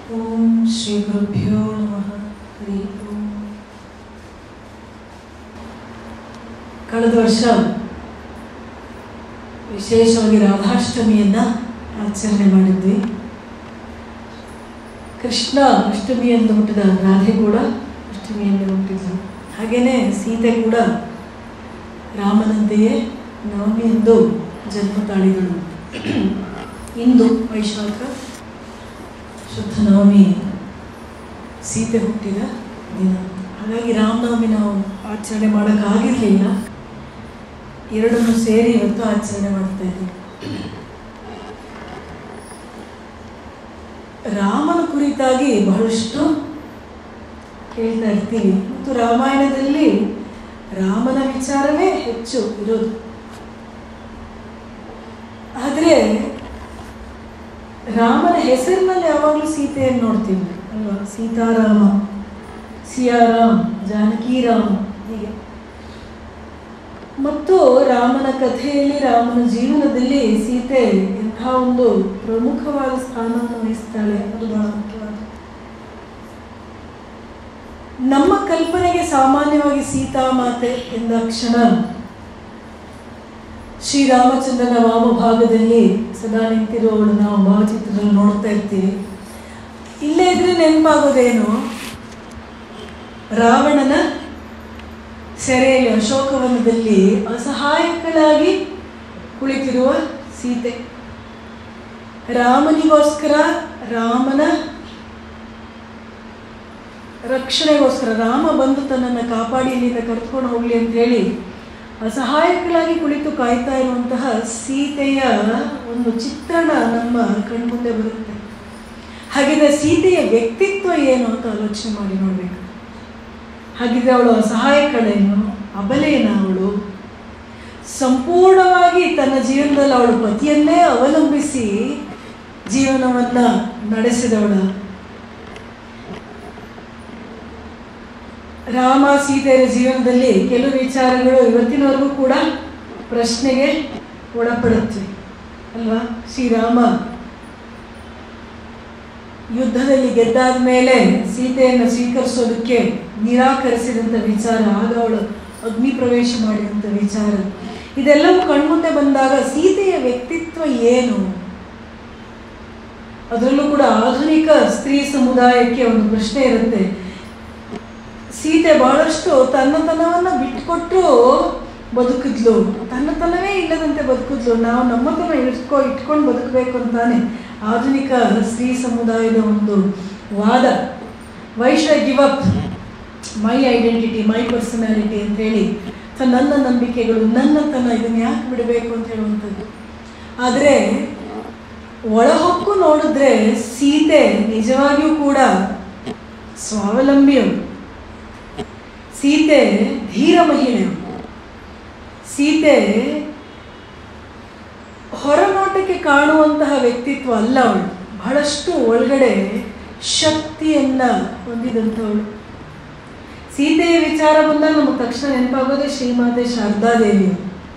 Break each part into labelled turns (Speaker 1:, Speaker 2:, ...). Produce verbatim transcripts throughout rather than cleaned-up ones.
Speaker 1: ಓಂ ಶ್ರೀ ಗುರುಭ್ಯೋ ನಮಃ. ಹರಿ ಓಂ. ಕಳೆದ ವರ್ಷ ವಿಶೇಷವಾಗಿ ರಾಧಾಷ್ಟಮಿಯನ್ನು ಆಚರಣೆ ಮಾಡಿದ್ವಿ. ಕೃಷ್ಣ ಅಷ್ಟಮಿಯನ್ನು ಹುಟ್ಟಿದ, ರಾಧೆ ಕೂಡ ಅಷ್ಟಮಿಯನ್ನು ಹುಟ್ಟಿದ್ರು. ಹಾಗೆಯೇ ಸೀತೆ ಕೂಡ ರಾಮನಂತೆಯೇ ನವಮಿಯಂದು ಜನ್ಮ ತಾಳಿದಳು. ಇಂದು ವೈಶಾಖ ಶುದ್ಧ ನವಮಿ, ಸೀತೆ ಹುಟ್ಟಿದ ದಿನ. ಹಾಗಾಗಿ ರಾಮನವಮಿ ನಾವು ಆಚರಣೆ ಮಾಡೋಕ್ಕಾಗಿರಲಿಲ್ಲ. ಎರಡನ್ನು ಸೇರಿ ಇವತ್ತು ಆಚರಣೆ ಮಾಡ್ತಾ ಇದ್ದೀವಿ. ರಾಮನ ಕುರಿತಾಗಿ ಬಹಳಷ್ಟು ಕೇಳ್ತಾ ಇರ್ತೀವಿ ಮತ್ತು ರಾಮಾಯಣದಲ್ಲಿ ರಾಮನ ವಿಚಾರವೇ ಹೆಚ್ಚು ಇರೋದು. ಆದರೆ ರಾಮನ ಹೆಸರಿನಲ್ಲಿ ಯಾವಾಗಲೂ ಸೀತೆಯನ್ನು ನೋಡ್ತೀವಿ ಅಲ್ವಾ? ಸೀತಾರಾಮ, ಸಿಯಾರಾಮ್, ಜಾನಕಿರಾಮ ಹೀಗೆ. ಮತ್ತು ರಾಮನ ಕಥೆಯಲ್ಲಿ, ರಾಮನ ಜೀವನದಲ್ಲಿ ಸೀತೆ ಎಂಥ ಒಂದು ಪ್ರಮುಖವಾದ ಸ್ಥಾನವನ್ನು ವಹಿಸ್ತಾಳೆ ಅದು ಬಹಳ ಮುಖ್ಯವಾದ. ನಮ್ಮ ಕಲ್ಪನೆಗೆ ಸಾಮಾನ್ಯವಾಗಿ ಸೀತಾಮಾತೆ ಎಂದಾಕ್ಷಣ ಶ್ರೀರಾಮಚಂದ್ರನ ವಾಮಭಾಗದಲ್ಲಿ ಸದಾ ನಿಂತಿರುವವಳು ನಾವು ಭಾವಚಿತ್ರದಲ್ಲಿ ನೋಡ್ತಾ ಇರ್ತೀವಿ. ಇಲ್ಲೇ ಇದ್ರೆ ನೆನಪಾಗೋದೇನು? ರಾವಣನ ಸೆರೆಯಲ್ಲಿ ಅಶೋಕವನದಲ್ಲಿ ಅಸಹಾಯಕಳಾಗಿ ಕುಳಿತಿರುವ ಸೀತೆ. ರಾಮನಿಗೋಸ್ಕರ, ರಾಮನ ರಕ್ಷಣೆಗೋಸ್ಕರ, ರಾಮ ಬಂದು ತನ್ನನ್ನು ಕಾಪಾಡಿ ಇಲ್ಲಿಂದ ಕರೆದುಕೊಂಡು ಹೋಗ್ಲಿ ಅಂತ ಹೇಳಿ ಅಸಹಾಯಕಳಾಗಿ ಕುಳಿತು ಕಾಯ್ತಾ ಇರುವಂತಹ ಸೀತೆಯ ಒಂದು ಚಿತ್ರಣ ನಮ್ಮ ಕಣ್ಮುಂದೆ ಬರುತ್ತೆ. ಹಾಗಿದ್ರೆ ಸೀತೆಯ ವ್ಯಕ್ತಿತ್ವ ಏನು ಅಂತ ಆಲೋಚನೆ ಮಾಡಿ ನೋಡ್ಬೇಕು. ಹಾಗಿದ್ರೆ ಅವಳು ಅಸಹಾಯಕಳೇನು, ಅಬಲೇನ? ಅವಳು ಸಂಪೂರ್ಣವಾಗಿ ತನ್ನ ಜೀವನದಲ್ಲಿ ಅವಳು ಪತಿಯನ್ನೇ ಅವಲಂಬಿಸಿ ಜೀವನವನ್ನ ನಡೆಸಿದವಳ. ರಾಮ ಸೀತೆಯರ ಜೀವನದಲ್ಲಿ ಕೆಲವು ವಿಚಾರಗಳು ಇವತ್ತಿನವರೆಗೂ ಕೂಡ ಪ್ರಶ್ನೆಗೆ ಒಳಪಡುತ್ತವೆ ಅಲ್ವಾ? ಶ್ರೀರಾಮ ಯುದ್ಧದಲ್ಲಿ ಗೆದ್ದಾದ ಮೇಲೆ ಸೀತೆಯನ್ನು ಸ್ವೀಕರಿಸೋದಕ್ಕೆ ನಿರಾಕರಿಸಿದಂಥ ವಿಚಾರ, ಆಗ ಅವಳು ಅಗ್ನಿ ಪ್ರವೇಶ ಮಾಡಿದಂಥ ವಿಚಾರ, ಇದೆಲ್ಲವೂ ಕಣ್ಮುಂದೆ ಬಂದಾಗ ಸೀತೆಯ ವ್ಯಕ್ತಿತ್ವ ಏನು? ಅದರಲ್ಲೂ ಕೂಡ ಆಧುನಿಕ ಸ್ತ್ರೀ ಸಮುದಾಯಕ್ಕೆ ಒಂದು ಪ್ರಶ್ನೆ ಇರುತ್ತೆ. ಸೀತೆ ಬಹಳಷ್ಟು ತನ್ನತನವನ್ನು ಬಿಟ್ಟುಕೊಟ್ಟು ಬದುಕಿದ್ಲು, ತನ್ನತನವೇ ಇಲ್ಲದಂತೆ ಬದುಕಿದ್ಲು. ನಾವು ನಮ್ಮತನ ಇಟ್ಕೊ ಇಟ್ಕೊಂಡು ಬದುಕಬೇಕು ಅಂತಾನೆ ಆಧುನಿಕ ಸ್ತ್ರೀ ಸಮುದಾಯದ ಒಂದು ವಾದ. Why should I give up my identity, my personality ಅಂತೇಳಿ, ನನ್ನ ನಂಬಿಕೆಗಳು, ನನ್ನತನ, ಇದನ್ನು ಯಾಕೆ ಬಿಡಬೇಕು ಅಂತ ಹೇಳುವಂಥದ್ದು. ಆದರೆ ಒಳಹೊಕ್ಕು ನೋಡಿದ್ರೆ ಸೀತೆ ನಿಜವಾಗಿಯೂ ಕೂಡ ಸ್ವಾವಲಂಬಿಯಳು. ಸೀತೆ ಧೀರ ಮಹಿಳೆಯಳು. ಸೀತೆ ಹೊರನೋಟಕ್ಕೆ ಕಾಣುವಂತಹ ವ್ಯಕ್ತಿತ್ವ ಅಲ್ಲ ಅವಳು. ಬಹಳಷ್ಟು ಒಳಗಡೆ ಶಕ್ತಿಯನ್ನ ಹೊಂದಿದಂಥವಳು. ಸೀತೆಯ ವಿಚಾರ ಬಂದಾಗ ನಮಗೆ ತಕ್ಷಣ ನೆನಪಾಗೋದೇ ಶ್ರೀಮಾತೆ ಶಾರದಾದೇವಿಯು.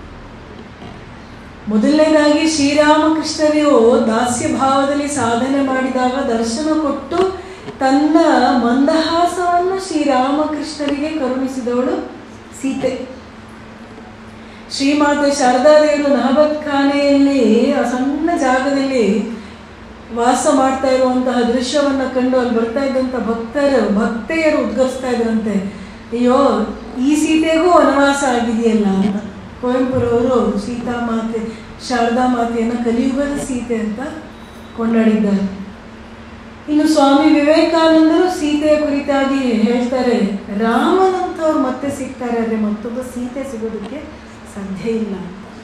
Speaker 1: ಮೊದಲನೇದಾಗಿ ಶ್ರೀರಾಮಕೃಷ್ಣರು ದಾಸ್ಯ ಭಾವದಲ್ಲಿ ಸಾಧನೆ ಮಾಡಿದಾಗ ದರ್ಶನ ಕೊಟ್ಟು ತನ್ನ ಮಂದಹಾಸವನ್ನು ಶ್ರೀರಾಮಕೃಷ್ಣರಿಗೆ ಕರುಣಿಸಿದವಳು ಸೀತೆ. ಶ್ರೀಮಾತೆ ಶಾರದಾದೇವಿಯರು ನಹಬತ್ ಖಾನೆಯಲ್ಲಿ ಆ ಸಣ್ಣ ಜಾಗದಲ್ಲಿ ವಾಸ ಮಾಡ್ತಾ ಇರುವಂತಹ ದೃಶ್ಯವನ್ನು ಕಂಡು ಅಲ್ಲಿ ಬರ್ತಾ ಇದ್ದಂಥ ಭಕ್ತರು ಭಕ್ತೆಯರು ಉದ್ಗರಿಸ್ತಾ ಇದ್ರಂತೆ, ಅಯ್ಯೋ ಈ ಸೀತೆಗೂ ವನವಾಸ ಆಗಿದೆಯಲ್ಲ ಅಂತ. ಕುವೆಂಪುರವರು ಸೀತಾಮಾತೆ ಶಾರದಾ ಮಾತೆಯನ್ನು ಕಲಿಯುಗದ ಸೀತೆ ಅಂತ ಕೊಂಡಾಡಿದ್ದಾರೆ. ಇನ್ನು ಸ್ವಾಮಿ ವಿವೇಕಾನಂದರು ಸೀತೆಯ ಕುರಿತಾಗಿ ಹೇಳ್ತಾರೆ, ರಾಮನಂತವ್ರು ಮತ್ತೆ ಸಿಗ್ತಾರೆ, ಆದರೆ ಮತ್ತೊಬ್ಬ ಸೀತೆ ಸಿಗೋದಕ್ಕೆ ಸಾಧ್ಯ ಇಲ್ಲ.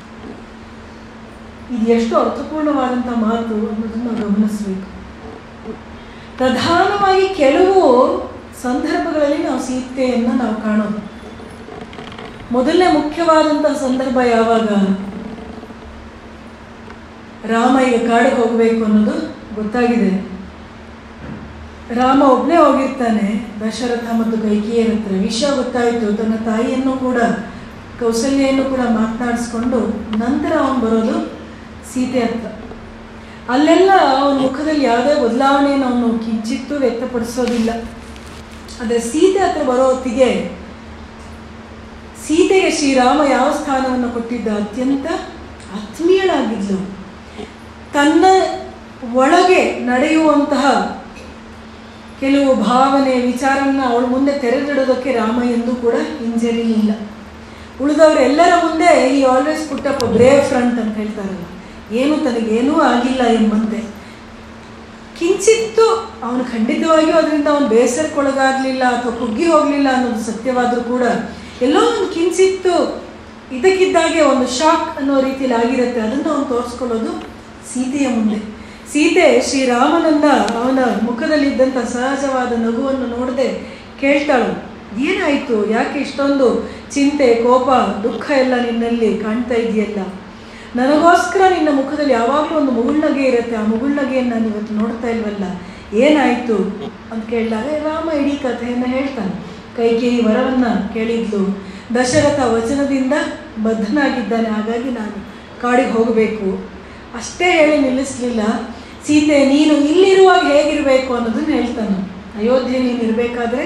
Speaker 1: ಇದು ಎಷ್ಟು ಅರ್ಥಪೂರ್ಣವಾದಂಥ ಮಾತು ಅನ್ನೋದನ್ನು ಗಮನಿಸಬೇಕು. ಪ್ರಧಾನವಾಗಿ ಕೆಲವು ಸಂದರ್ಭಗಳಲ್ಲಿ ನಾವು ಸೀತೆಯನ್ನು ನಾವು ಕಾಣೋದು. ಮೊದಲನೇ ಮುಖ್ಯವಾದಂತಹ ಸಂದರ್ಭ ಯಾವಾಗ? ರಾಮ ಈಗ ಕಾಡಿಗೆ ಹೋಗಬೇಕು ಅನ್ನೋದು ಗೊತ್ತಾಗಿದೆ. ರಾಮ ಒಬ್ಬನೇ ಹೋಗಿರ್ತಾನೆ ದಶರಥ ಮತ್ತು ಕೈಕೇಯಿಯರ ಹತ್ರ. ವಿಷಯ ಗೊತ್ತಾಯಿತು. ತನ್ನ ತಾಯಿಯನ್ನು ಕೂಡ, ಕೌಸಲ್ಯನ್ನು ಕೂಡ ಮಾತನಾಡಿಸ್ಕೊಂಡು ನಂತರ ಅವನು ಬರೋದು ಸೀತೆ ಹತ್ರ. ಅಲ್ಲೆಲ್ಲ ಅವನ ಮುಖದಲ್ಲಿ ಯಾವುದೇ ಬದಲಾವಣೆಯನ್ನು ಅವನು ಕಿಂಚಿತ್ತೂ ವ್ಯಕ್ತಪಡಿಸೋದಿಲ್ಲ. ಆದರೆ ಸೀತೆ ಹತ್ರ ಬರೋ ಹೊತ್ತಿಗೆ ಸೀತೆಗೆ ಶ್ರೀರಾಮ ಯಾವ ಸ್ಥಾನವನ್ನು ಕೊಟ್ಟಿದ್ದ? ಅತ್ಯಂತ ಆತ್ಮೀಯಳಾಗಿದ್ಲು. ತನ್ನ ಒಳಗೆ ನಡೆಯುವಂತಹ ಕೆಲವು ಭಾವನೆ ವಿಚಾರವನ್ನು ಅವಳ ಮುಂದೆ ತೆರೆದಿಡೋದಕ್ಕೆ ರಾಮ ಎಂದೂ ಕೂಡ ಹಿಂಜರಿಲಿಲ್ಲ. ಉಳಿದವರೆಲ್ಲರ ಮುಂದೆ ಈ always put up brave front ಅಂತ ಹೇಳ್ತಾರಲ್ಲ, ಏನು ತನಗೇನೂ ಆಗಿಲ್ಲ ಎಂಬಂತೆ. ಕಿಂಚಿತ್ತು ಅವನು ಖಂಡಿತವಾಗಿಯೂ ಅದರಿಂದ ಅವನು ಬೇಸರಕ್ಕೊಳಗಾಗಲಿಲ್ಲ ಅಥವಾ ಕುಗ್ಗಿ ಹೋಗಲಿಲ್ಲ ಅನ್ನೋದು ಸತ್ಯವಾದರೂ ಕೂಡ ಎಲ್ಲೋ ಒಂದು ಕಿಂಚಿತ್ತು ಇದಕ್ಕಿದ್ದಾಗೆ ಒಂದು ಶಾಕ್ ಅನ್ನೋ ರೀತಿಯಲ್ಲಿ ಆಗಿರುತ್ತೆ. ಅದನ್ನು ಅವನು ತೋರಿಸ್ಕೊಳ್ಳೋದು ಸೀತೆಯ ಮುಂದೆ. ಸೀತೆ ಶ್ರೀರಾಮನನ್ನ ಅವನ ಮುಖದಲ್ಲಿದ್ದಂಥ ಸಹಜವಾದ ನಗುವನ್ನು ನೋಡದೆ ಕೇಳ್ತಾಳು, ಏನಾಯಿತು? ಯಾಕೆ ಇಷ್ಟೊಂದು ಚಿಂತೆ, ಕೋಪ, ದುಃಖ ಎಲ್ಲ ನಿನ್ನಲ್ಲಿ ಕಾಣ್ತಾ ಇದೆಯಲ್ಲ? ನನಗೋಸ್ಕರ ನಿನ್ನ ಮುಖದಲ್ಲಿ ಯಾವಾಗಲೂ ಒಂದು ಮುಗುಳ್ನಗೆ ಇರುತ್ತೆ, ಆ ಮುಗುಳ್ನಗೆಯನ್ನು ನಾನು ಇವತ್ತು ನೋಡ್ತಾ ಇಲ್ವಲ್ಲ, ಏನಾಯಿತು ಅಂತ ಕೇಳಿದಾಗ ರಾಮ ಇಡೀ ಕಥೆಯನ್ನು ಹೇಳ್ತಾನೆ. ಕೈಕೇಯಿ ವರವನ್ನು ಕೇಳಿದ್ಲು, ದಶರಥ ವಚನದಿಂದ ಬದ್ಧನಾಗಿದ್ದಾನೆ, ಹಾಗಾಗಿ ನಾನು ಕಾಡಿಗೆ ಹೋಗಬೇಕು ಅಷ್ಟೇ ಹೇಳಿ ನಿಲ್ಲಿಸಲಿಲ್ಲ. ಸೀತೆ ನೀನು ಇಲ್ಲಿರುವಾಗ ಹೇಗಿರಬೇಕು ಅನ್ನೋದನ್ನು ಹೇಳ್ತಾನೆ. ಅಯೋಧ್ಯೆ ನೀನು ಇರಬೇಕಾದ್ರೆ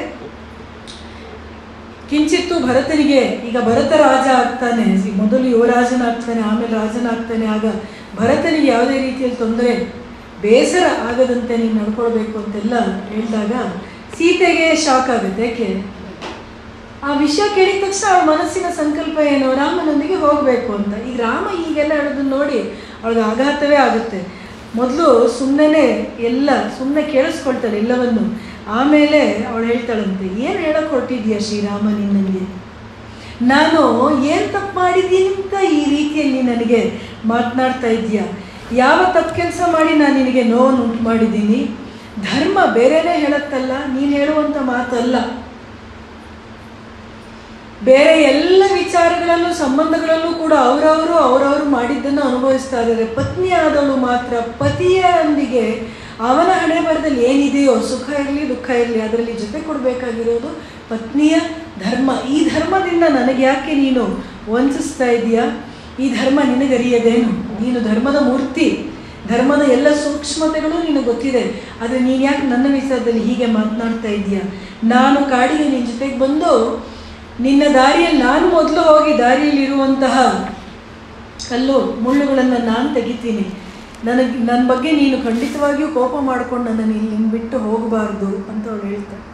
Speaker 1: ಕಿಂಚಿತ್ತು ಭರತನಿಗೆ, ಈಗ ಭರತ ರಾಜ ಆಗ್ತಾನೆ, ಮೊದಲು ಯುವರಾಜನಾಗ್ತಾನೆ, ಆಮೇಲೆ ರಾಜನಾಗ್ತಾನೆ, ಆಗ ಭರತನಿಗೆ ಯಾವುದೇ ರೀತಿಯಲ್ಲಿ ತೊಂದರೆ ಬೇಸರ ಆಗದಂತೆ ನೀನು ನಡ್ಕೊಳ್ಬೇಕು ಅಂತೆಲ್ಲ ಹೇಳಿದಾಗ ಸೀತೆಗೆ ಶಾಕ್ ಆಗುತ್ತೆ. ಯಾಕೆ? ಆ ವಿಷಯ ಕೇಳಿದ ತಕ್ಷಣ ಅವಳ ಮನಸ್ಸಿನ ಸಂಕಲ್ಪ ಏನು? ರಾಮನೊಂದಿಗೆ ಹೋಗಬೇಕು ಅಂತ. ಈಗ ರಾಮ ಹೀಗೆಲ್ಲ ಹೇಳೋದನ್ನ ನೋಡಿ ಅವಳಿಗೆ ಆಘಾತವೇ ಆಗುತ್ತೆ. ಮೊದಲು ಸುಮ್ಮನೆ ಎಲ್ಲ ಸುಮ್ಮನೆ ಕೇಳಿಸ್ಕೊಳ್ತಾಳೆ ಎಲ್ಲವನ್ನು. ಆಮೇಲೆ ಅವಳು ಹೇಳ್ತಾಳಂತೆ, ಏನು ಹೇಳಕ್ಕೆ ಹೊರಟಿದ್ಯಾ ಶ್ರೀರಾಮ ನೀನು ನನಗೆ? ನಾನು ಏನು ತಪ್ಪು ಮಾಡಿದ್ದೀನಿ ಅಂತ ಈ ರೀತಿಯಲ್ಲಿ ನನಗೆ ಮಾತನಾಡ್ತಾ ಇದೆಯಾ? ಯಾವ ತಪ್ಪು ಕೆಲಸ ಮಾಡಿ ನಾನು ನಿನಗೆ ನೋವನ್ನು ಉಂಟು ಮಾಡಿದ್ದೀನಿ? ಧರ್ಮ ಬೇರೆನೇ ಹೇಳತ್ತಲ್ಲ, ನೀನು ಹೇಳುವಂಥ ಮಾತಲ್ಲ. ಬೇರೆ ಎಲ್ಲ ವಿಚಾರಗಳಲ್ಲೂ ಸಂಬಂಧಗಳಲ್ಲೂ ಕೂಡ ಅವರವರು ಅವರವರು ಮಾಡಿದ್ದನ್ನು ಅನುಭವಿಸ್ತಾ ಇದ್ದಾರೆ. ಪತ್ನಿಯಾದವಳು ಮಾತ್ರ ಪತಿಯೊಂದಿಗೆ ಅವನ ಹಣೆ ಬರದಲ್ಲಿ ಏನಿದೆಯೋ, ಸುಖ ಇರಲಿ ದುಃಖ ಇರಲಿ, ಅದರಲ್ಲಿ ಜೊತೆ ಕೊಡಬೇಕಾಗಿರೋದು ಪತ್ನಿಯ ಧರ್ಮ. ಈ ಧರ್ಮದಿಂದ ನನಗೆ ಯಾಕೆ ನೀನು ವಂಚಿಸ್ತಾ ಇದೆಯಾ? ಈ ಧರ್ಮ ನಿನಗರಿಯದೇನು? ನೀನು ಧರ್ಮದ ಮೂರ್ತಿ, ಧರ್ಮದ ಎಲ್ಲ ಸೂಕ್ಷ್ಮತೆಗಳು ನಿನಗೆ ಗೊತ್ತಿದೆ. ಆದರೆ ನೀನು ಯಾಕೆ ನನ್ನ ವಿಚಾರದಲ್ಲಿ ಹೀಗೆ ಮಾತನಾಡ್ತಾ ಇದೆಯಾ? ನಾನು ಕಾಡಿಗೆ ನಿನ್ನ ಜೊತೆಗೆ ಬಂದು ನಿನ್ನ ದಾರಿಯಲ್ಲಿ ನಾನು ಮೊದಲು ಹೋಗಿ ದಾರಿಯಲ್ಲಿರುವಂತಹ ಕಲ್ಲು ಮುಳ್ಳುಗಳನ್ನು ನಾನು ತೆಗಿತೀನಿ. ನನಗೆ ನನ್ನ ಬಗ್ಗೆ ನೀನು ಖಂಡಿತವಾಗಿಯೂ ಕೋಪ ಮಾಡ್ಕೊಂಡು ನನ್ನನ್ನು ಇಲ್ಲಿ ಬಿಟ್ಟು ಹೋಗಬಾರ್ದು ಅಂತ ಅವಳು ಹೇಳ್ತಾಳೆ.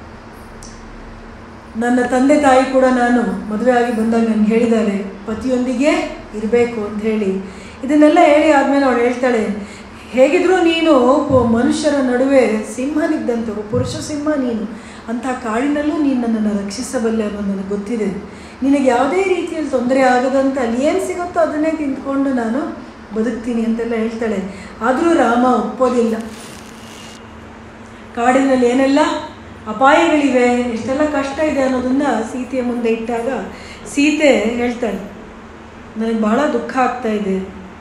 Speaker 1: ನನ್ನ ತಂದೆ ತಾಯಿ ಕೂಡ ನಾನು ಮದುವೆ ಆಗಿ ಬಂದಾಗ ನನಗೆ ಹೇಳಿದ್ದಾರೆ ಪತಿಯೊಂದಿಗೆ ಇರಬೇಕು ಅಂತ ಹೇಳಿ. ಇದನ್ನೆಲ್ಲ ಹೇಳಿ ಆದಮೇಲೆ ಅವಳು ಹೇಳ್ತಾಳೆ, ಹೇಗಿದ್ರೂ ನೀನು ಮನುಷ್ಯರ ನಡುವೆ ಸಿಂಹನಿದ್ದಂಥವು, ಪುರುಷ ಸಿಂಹ ನೀನು, ಅಂಥ ಕಾಡಿನಲ್ಲೂ ನೀನು ನನ್ನನ್ನು ರಕ್ಷಿಸಬಲ್ಲೆ ಅನ್ನೋದು ನನಗೆ ಗೊತ್ತಿದೆ. ನಿನಗೆ ಯಾವುದೇ ರೀತಿಯಲ್ಲಿ ತೊಂದರೆ ಆಗದಂತ ಅಲ್ಲಿ ಏನು ಸಿಗುತ್ತೋ ಅದನ್ನೇ ತಿಂದ್ಕೊಂಡು ನಾನು ಬದುಕ್ತೀನಿ ಅಂತೆಲ್ಲ ಹೇಳ್ತಾಳೆ. ಆದರೂ ರಾಮ ಒಪ್ಪೋದಿಲ್ಲ. ಕಾಡಿನಲ್ಲಿ ಏನೆಲ್ಲ ಅಪಾಯಗಳಿವೆ, ಎಷ್ಟೆಲ್ಲ ಕಷ್ಟ ಇದೆ ಅನ್ನೋದನ್ನು ಸೀತೆಯ ಮುಂದೆ ಇಟ್ಟಾಗ ಸೀತೆ ಹೇಳ್ತಾಳೆ, ನನಗೆ ಭಾಳ ದುಃಖ ಆಗ್ತಾ ಇದೆ.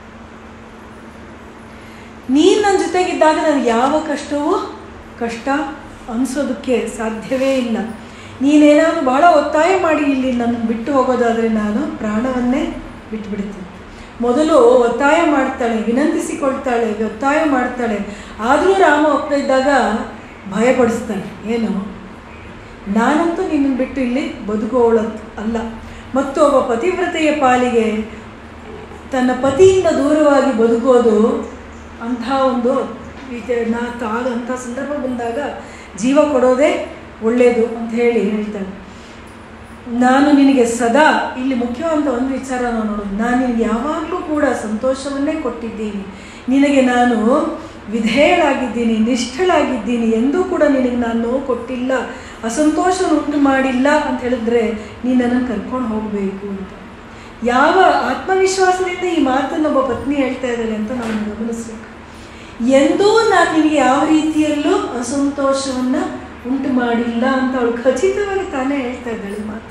Speaker 1: ನೀನು ನನ್ನ ಜೊತೆಗಿದ್ದಾಗ ನನಗೆ ಯಾವ ಕಷ್ಟವೂ ಕಷ್ಟ ಅನಿಸೋದಕ್ಕೆ ಸಾಧ್ಯವೇ ಇಲ್ಲ. ನೀನೇನಾದರೂ ಭಾಳ ಒತ್ತಾಯ ಮಾಡಿ ಇಲ್ಲಿ ನನ್ನ ಬಿಟ್ಟು ಹೋಗೋದಾದರೆ ನಾನು ಪ್ರಾಣವನ್ನೇ ಬಿಟ್ಟುಬಿಡ್ತೀನಿ. ಮೊದಲು ಒತ್ತಾಯ ಮಾಡ್ತಾಳೆ, ವಿನಂತಿಸಿಕೊಳ್ತಾಳೆ, ಒತ್ತಾಯ ಮಾಡ್ತಾಳೆ. ಆದರೂ ರಾಮ ಒಪ್ಪದೇ ಇದ್ದಾಗ ಭಯಪಡಿಸ್ತಾನೆ. ಏನು? ನಾನಂತೂ ನಿನ್ನನ್ನು ಬಿಟ್ಟು ಇಲ್ಲಿ ಬದುಕೋವಳ ಅಲ್ಲ. ಮತ್ತು ಒಬ್ಬ ಪತಿವ್ರತೆಯ ಪಾಲಿಗೆ ತನ್ನ ಪತಿಯಿಂದ ದೂರವಾಗಿ ಬದುಕೋದು ಅಂಥ ಒಂದು ನಾ ತಾಗ ಅಂಥ ಸಂದರ್ಭ ಬಂದಾಗ ಜೀವ ಕೊಡೋದೇ ಒಳ್ಳೆಯದು ಅಂತ ಹೇಳಿ ಹೇಳ್ತಾಳೆ. ನಾನು ನಿನಗೆ ಸದಾ ಇಲ್ಲಿ ಮುಖ್ಯವಾದ ಒಂದು ವಿಚಾರ ನಾವು ನೋಡೋದು, ನಾನು ನಿನಗೆ ಯಾವಾಗಲೂ ಕೂಡ ಸಂತೋಷವನ್ನೇ ಕೊಟ್ಟಿದ್ದೀನಿ. ನಿನಗೆ ನಾನು ವಿಧೇಯಳಾಗಿದ್ದೀನಿ, ನಿಷ್ಠಳಾಗಿದ್ದೀನಿ, ಎಂದೂ ಕೂಡ ನಿನಗೆ ನಾನು ನೋವು ಕೊಟ್ಟಿಲ್ಲ, ಅಸಂತೋಷ ಉಂಟು ಮಾಡಿಲ್ಲ ಅಂತ ಹೇಳಿದ್ರೆ ನೀನು ನನ್ನನ್ನು ಕರ್ಕೊಂಡು ಹೋಗಬೇಕು ಅಂತ. ಯಾವ ಆತ್ಮವಿಶ್ವಾಸದಿಂದ ಈ ಮಾತನ್ನು ಒಬ್ಬ ಪತ್ನಿ ಹೇಳ್ತಾ ಇದ್ದಾಳೆ ಅಂತ ನಾವು ಗಮನಿಸ್ಬೇಕು. ಎಂದೂ ನಾನು ನಿನಗೆ ಯಾವ ರೀತಿಯಲ್ಲೂ ಅಸಂತೋಷವನ್ನು ಉಂಟು ಮಾಡಿಲ್ಲ ಅಂತ ಅವಳು ಖಚಿತವಾಗಿ ತಾನೇ ಹೇಳ್ತಾ ಇದ್ದಾಳೆ ಮಾತು.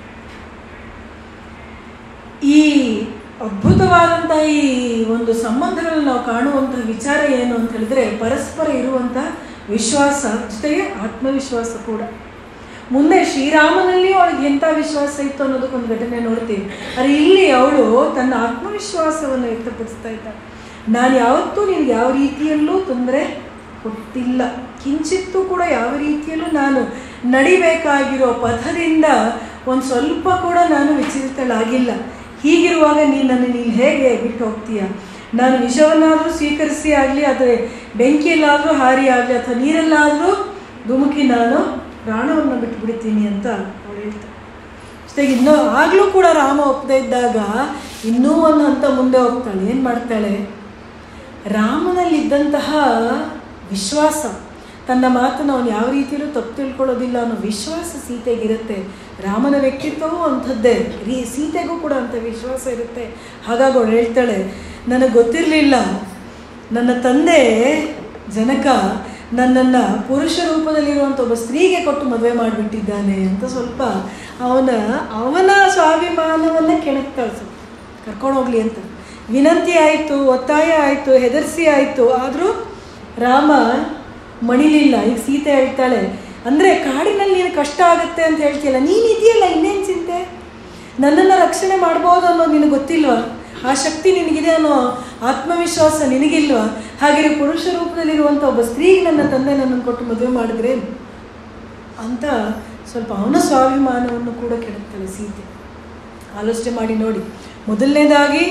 Speaker 1: ಈ ಅದ್ಭುತವಾದಂಥ ಈ ಒಂದು ಸಂಬಂಧಗಳನ್ನು ನಾವು ಕಾಣುವಂತಹ ವಿಚಾರ ಏನು ಅಂತ ಹೇಳಿದ್ರೆ ಪರಸ್ಪರ ಇರುವಂಥ ವಿಶ್ವಾಸ ಜೊತೆಗೆ ಆತ್ಮವಿಶ್ವಾಸ ಕೂಡ. ಮುಂದೆ ಶ್ರೀರಾಮನಲ್ಲಿ ಅವಳಿಗೆ ಎಂಥ ವಿಶ್ವಾಸ ಇತ್ತು ಅನ್ನೋದಕ್ಕೊಂದು ಘಟನೆ ನೋಡ್ತೀವಿ. ಆದರೆ ಇಲ್ಲಿ ಅವಳು ತನ್ನ ಆತ್ಮವಿಶ್ವಾಸವನ್ನು ವ್ಯಕ್ತಪಡಿಸ್ತಾ ಇದ್ದಾಳೆ. ನಾನು ಯಾವತ್ತೂ ನಿನಗೆ ಯಾವ ರೀತಿಯಲ್ಲೂ ತೊಂದರೆ ಕೊಟ್ಟಿಲ್ಲ, ಕಿಂಚಿತ್ತೂ ಕೂಡ ಯಾವ ರೀತಿಯಲ್ಲೂ ನಾನು ನಡಿಬೇಕಾಗಿರೋ ಪಥದಿಂದ ಒಂದು ಸ್ವಲ್ಪ ಕೂಡ ನಾನು ವಿಚಲಿತಳಾಗಿಲ್ಲ. ಹೀಗಿರುವಾಗ ನೀನು ನನ್ನ ನೀನು ಹೇಗೆ ಬಿಟ್ಟು ಹೋಗ್ತೀಯ? ನಾನು ವಿಷವನ್ನಾದರೂ ಸ್ವೀಕರಿಸಿ ಆಗಲಿ, ಅಥವಾ ಬೆಂಕಿಯಲ್ಲಾದರೂ ಹಾರಿ ಆಗಲಿ, ಅಥವಾ ನೀರಲ್ಲಾದರೂ ಧುಮುಕಿ ನಾನು ಪ್ರಾಣವನ್ನು ಬಿಟ್ಟುಬಿಡ್ತೀನಿ ಅಂತ ಅವಳು ಹೇಳ್ತಾಳೆ. ಜೊತೆಗೆ ಇನ್ನೂ ಆಗಲೂ ಕೂಡ ರಾಮ ಒಪ್ಪದೇ ಇದ್ದಾಗ ಇನ್ನೂ ಒಂದು ಹಂತ ಮುಂದೆ ಹೋಗ್ತಾಳೆ. ಏನು ಮಾಡ್ತಾಳೆ? ರಾಮನಲ್ಲಿದ್ದಂತಹ ವಿಶ್ವಾಸ, ತನ್ನ ಮಾತನ್ನು ಅವನು ಯಾವ ರೀತಿಯಲ್ಲೂ ತಪ್ಪು ತಿಳ್ಕೊಳ್ಳೋದಿಲ್ಲ ಅನ್ನೋ ವಿಶ್ವಾಸ ಸೀತೆಗಿರುತ್ತೆ. ರಾಮನ ವ್ಯಕ್ತಿತ್ವವೂ ಅಂಥದ್ದೇ, ರೀ ಸೀತೆಗೂ ಕೂಡ ಅಂಥ ವಿಶ್ವಾಸ ಇರುತ್ತೆ. ಹಾಗಾಗಿ ಅವಳು ಹೇಳ್ತಾಳೆ, ನನಗೆ ಗೊತ್ತಿರಲಿಲ್ಲ ನನ್ನ ತಂದೆ ಜನಕ ನನ್ನನ್ನು ಪುರುಷ ರೂಪದಲ್ಲಿರುವಂಥ ಒಬ್ಬ ಸ್ತ್ರೀಗೆ ಕೊಟ್ಟು ಮದುವೆ ಮಾಡಿಬಿಟ್ಟಿದ್ದಾನೆ ಅಂತ ಸ್ವಲ್ಪ ಅವನ ಅವನ ಸ್ವಾಭಿಮಾನವನ್ನು ಕೆಣಕ್ತಾಳೆ. ಸ್ವಲ್ಪ ಕರ್ಕೊಂಡು ಹೋಗಲಿ ಅಂತ ವಿನಂತಿ ಆಯಿತು, ಒತ್ತಾಯ ಆಯಿತು, ಹೆದರಿಸಿ ಆಯಿತು. ಆದರೂ ರಾಮ ಮಣಿಲಿಲ್ಲ. ಈಗ ಸೀತೆ ಹೇಳ್ತಾಳೆ, ಅಂದರೆ ಕಾಡಿನಲ್ಲಿ ನೀನು ಕಷ್ಟ ಆಗುತ್ತೆ ಅಂತ ಹೇಳ್ತೀಯಲ್ಲ, ನೀನು ಇದೆಯಲ್ಲ, ಇನ್ನೇನು ಚಿಂತೆ? ನನ್ನನ್ನು ರಕ್ಷಣೆ ಮಾಡ್ಬೋದು ಅನ್ನೋದು ನಿನಗೆ ಗೊತ್ತಿಲ್ವಾ? ಆ ಶಕ್ತಿ ನಿನಗಿದೆ ಅನ್ನೋ ಆತ್ಮವಿಶ್ವಾಸ ನಿನಗಿಲ್ವಾ? ಹಾಗೆ ಪುರುಷ ರೂಪದಲ್ಲಿರುವಂಥ ಒಬ್ಬ ಸ್ತ್ರೀಗೆ ನನ್ನ ತಂದೆ ನನ್ನನ್ನು ಕೊಟ್ಟು ಮದುವೆ ಮಾಡಿದ್ರೆ ಅಂತ ಸ್ವಲ್ಪ ಅವನ ಸ್ವಾಭಿಮಾನವನ್ನು ಕೂಡ ಕೆಡುತ್ತಾಳೆ ಸೀತೆ. ಆಲೋಚನೆ ಮಾಡಿ ನೋಡಿ. ಮೊದಲನೇದಾಗಿ,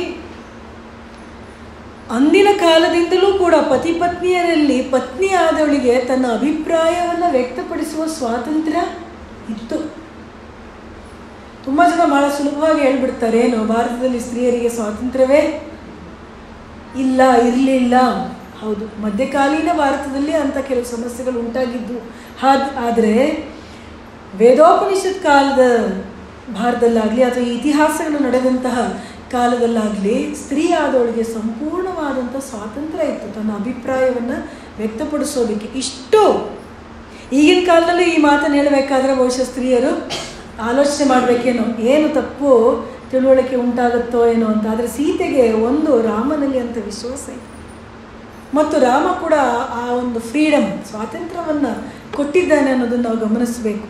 Speaker 1: ಅಂದಿನ ಕಾಲದಿಂದಲೂ ಕೂಡ ಪತಿ ಪತ್ನಿಯರಲ್ಲಿ ಪತ್ನಿ ಆದವಳಿಗೆ ತನ್ನ ಅಭಿಪ್ರಾಯವನ್ನು ವ್ಯಕ್ತಪಡಿಸುವ ಸ್ವಾತಂತ್ರ್ಯ ಇತ್ತು. ತುಂಬ ಜನ ಭಾಳ ಸುಲಭವಾಗಿ ಹೇಳ್ಬಿಡ್ತಾರೆ, ಏನು ಭಾರತದಲ್ಲಿ ಸ್ತ್ರೀಯರಿಗೆ ಸ್ವಾತಂತ್ರ್ಯವೇ ಇಲ್ಲ, ಇರಲಿಲ್ಲ. ಹೌದು, ಮಧ್ಯಕಾಲೀನ ಭಾರತದಲ್ಲಿ ಅಂಥ ಕೆಲವು ಸಮಸ್ಯೆಗಳು ಉಂಟಾಗಿದ್ದು. ಹಾದ್ ಆದರೆ ವೇದೋಪನಿಷತ್ ಕಾಲದ ಭಾರತದಲ್ಲಾಗಲಿ ಅಥವಾ ಇತಿಹಾಸಗಳು ನಡೆದಂತಹ ಕಾಲದಲ್ಲಾಗಲಿ ಸ್ತ್ರೀ ಆದವಳಿಗೆ ಸಂಪೂರ್ಣವಾದಂಥ ಸ್ವಾತಂತ್ರ್ಯ ಇತ್ತು ತನ್ನ ಅಭಿಪ್ರಾಯವನ್ನು ವ್ಯಕ್ತಪಡಿಸೋದಕ್ಕೆ. ಇಷ್ಟು ಈಗಿನ ಕಾಲದಲ್ಲಿ ಈ ಮಾತನ್ನು ಹೇಳಬೇಕಾದ್ರೆ ಬಹುಶಃ ಸ್ತ್ರೀಯರು ಆಲೋಚನೆ ಮಾಡಬೇಕೇನೋ, ಏನು ತಪ್ಪು ತಿಳುವಳಿಕೆ ಉಂಟಾಗುತ್ತೋ ಏನೋ ಅಂತ. ಆದರೆ ಸೀತೆಗೆ ಒಂದು ರಾಮನಲ್ಲಿ ಅಂತ ವಿಶ್ವಾಸ ಇದೆ, ಮತ್ತು ರಾಮ ಕೂಡ ಆ ಒಂದು ಫ್ರೀಡಮ್, ಸ್ವಾತಂತ್ರ್ಯವನ್ನು ಕೊಟ್ಟಿದ್ದಾನೆ ಅನ್ನೋದನ್ನು ನಾವು ಗಮನಿಸಬೇಕು.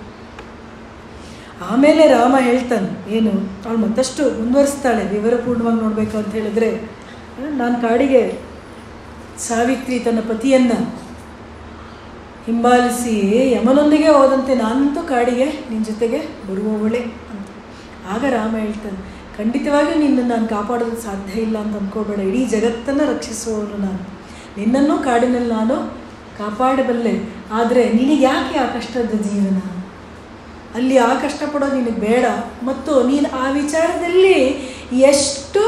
Speaker 1: ಆಮೇಲೆ ರಾಮ ಹೇಳ್ತಾನೆ ಏನು, ಅವಳು ಮತ್ತಷ್ಟು ಮುಂದುವರಿಸ್ತಾಳೆ ವಿವರಪೂರ್ಣವಾಗಿ ನೋಡಬೇಕು ಅಂತ ಹೇಳಿದ್ರೆ, ನಾನು ಕಾಡಿಗೆ ಸಾವಿತ್ರಿ ತನ್ನ ಪತಿಯನ್ನು ಹಿಂಬಾಲಿಸಿ ಯಮನೊಂದಿಗೆ ಹೋದಂತೆ ನಾನಂತೂ ಕಾಡಿಗೆ ನಿನ್ನ ಜೊತೆಗೆ ಬರುವವಳೆ ಅಂತ. ಆಗ ರಾಮ ಹೇಳ್ತಾನೆ, ಖಂಡಿತವಾಗಿಯೂ ನಿನ್ನನ್ನು ನಾನು ಕಾಪಾಡೋದು ಸಾಧ್ಯ ಇಲ್ಲ ಅಂತ ಅಂದ್ಕೋಬೇಡ, ಇಡೀ ಜಗತ್ತನ್ನು ರಕ್ಷಿಸುವವನು ನಾನು, ನಿನ್ನನ್ನು ಕಾಡಿನಲ್ಲಿ ನಾನು ಕಾಪಾಡಬಲ್ಲೆ. ಆದರೆ ನಿನಗೆ ಯಾಕೆ ಆ ಕಷ್ಟದ ಜೀವನ? ಅಲ್ಲಿ ಆ ಕಷ್ಟಪಡೋದು ನಿನಗೆ ಬೇಡ. ಮತ್ತು ನೀನು ಆ ವಿಚಾರದಲ್ಲಿ ಎಷ್ಟು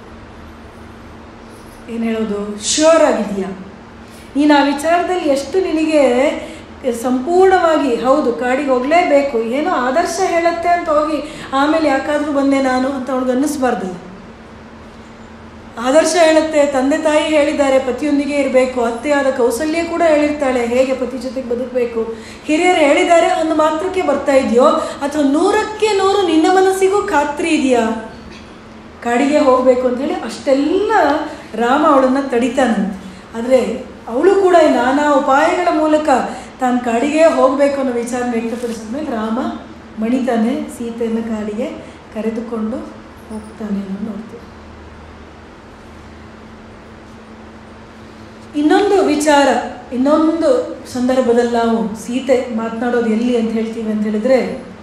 Speaker 1: ಏನು ಹೇಳೋದು ಶ್ಯೂರ್ ಆಗಿದೆಯಾ, ನೀನು ಆ ವಿಚಾರದಲ್ಲಿ ಎಷ್ಟು ನಿನಗೆ ಸಂಪೂರ್ಣವಾಗಿ ಹೌದು ಕಾಡಿಗೆ ಹೋಗಲೇಬೇಕು, ಏನೋ ಆದರ್ಶ ಹೇಳುತ್ತೆ ಅಂತ ಹೋಗಿ ಆಮೇಲೆ ಯಾಕಾದರೂ ಬಂದೆ ನಾನು ಅಂತ ಅವ್ಳಿಗೆ ಅನ್ನಿಸ್ಬಾರ್ದು. ಆದರ್ಶ ಹೇಳುತ್ತೆ, ತಂದೆ ತಾಯಿ ಹೇಳಿದ್ದಾರೆ ಪತಿಯೊಂದಿಗೆ ಇರಬೇಕು, ಅತ್ತೆಯಾದ ಕೌಸಲ್ಯ ಕೂಡ ಹೇಳಿರ್ತಾಳೆ ಹೇಗೆ ಪತಿ ಜೊತೆಗೆ ಬದುಕಬೇಕು, ಹಿರಿಯರು ಹೇಳಿದ್ದಾರೆ ಅನ್ನೋ ಮಾತ್ರಕ್ಕೆ ಬರ್ತಾ ಇದೆಯೋ, ಅಥವಾ ನೂರಕ್ಕೆ ನೂರು ನಿನ್ನ ಮನಸ್ಸಿಗೂ ಖಾತ್ರಿ ಇದೆಯಾ ಕಾಡಿಗೆ ಹೋಗಬೇಕು ಅಂತೇಳಿ? ಅಷ್ಟೆಲ್ಲ ರಾಮ ಅವಳನ್ನು ತಡಿತಾನಂತೆ. ಆದರೆ ಅವಳು ಕೂಡ ನಾನಾ ಉಪಾಯಗಳ ಮೂಲಕ ತಾನು ಕಾಡಿಗೆ ಹೋಗಬೇಕು ಅನ್ನೋ ವಿಚಾರ ವ್ಯಕ್ತಪಡಿಸಿದ ಮೇಲೆ ರಾಮ ಮಣಿತಾನೆ, ಸೀತೆಯನ್ನು ಕಾಡಿಗೆ ಕರೆದುಕೊಂಡು ಹೋಗ್ತಾನೆ ಅನ್ನೋ ನೋಡ್ತೀವಿ. ಇನ್ನೊಂದು ವಿಚಾರ, ಇನ್ನೊಂದು ಸಂದರ್ಭದಲ್ಲಿ ನಾವು ಸೀತೆ ಮಾತನಾಡೋದು ಎಲ್ಲಿ ಅಂತ ಹೇಳ್ತೀವಿ ಅಂತ ಹೇಳಿದ್ರೆ,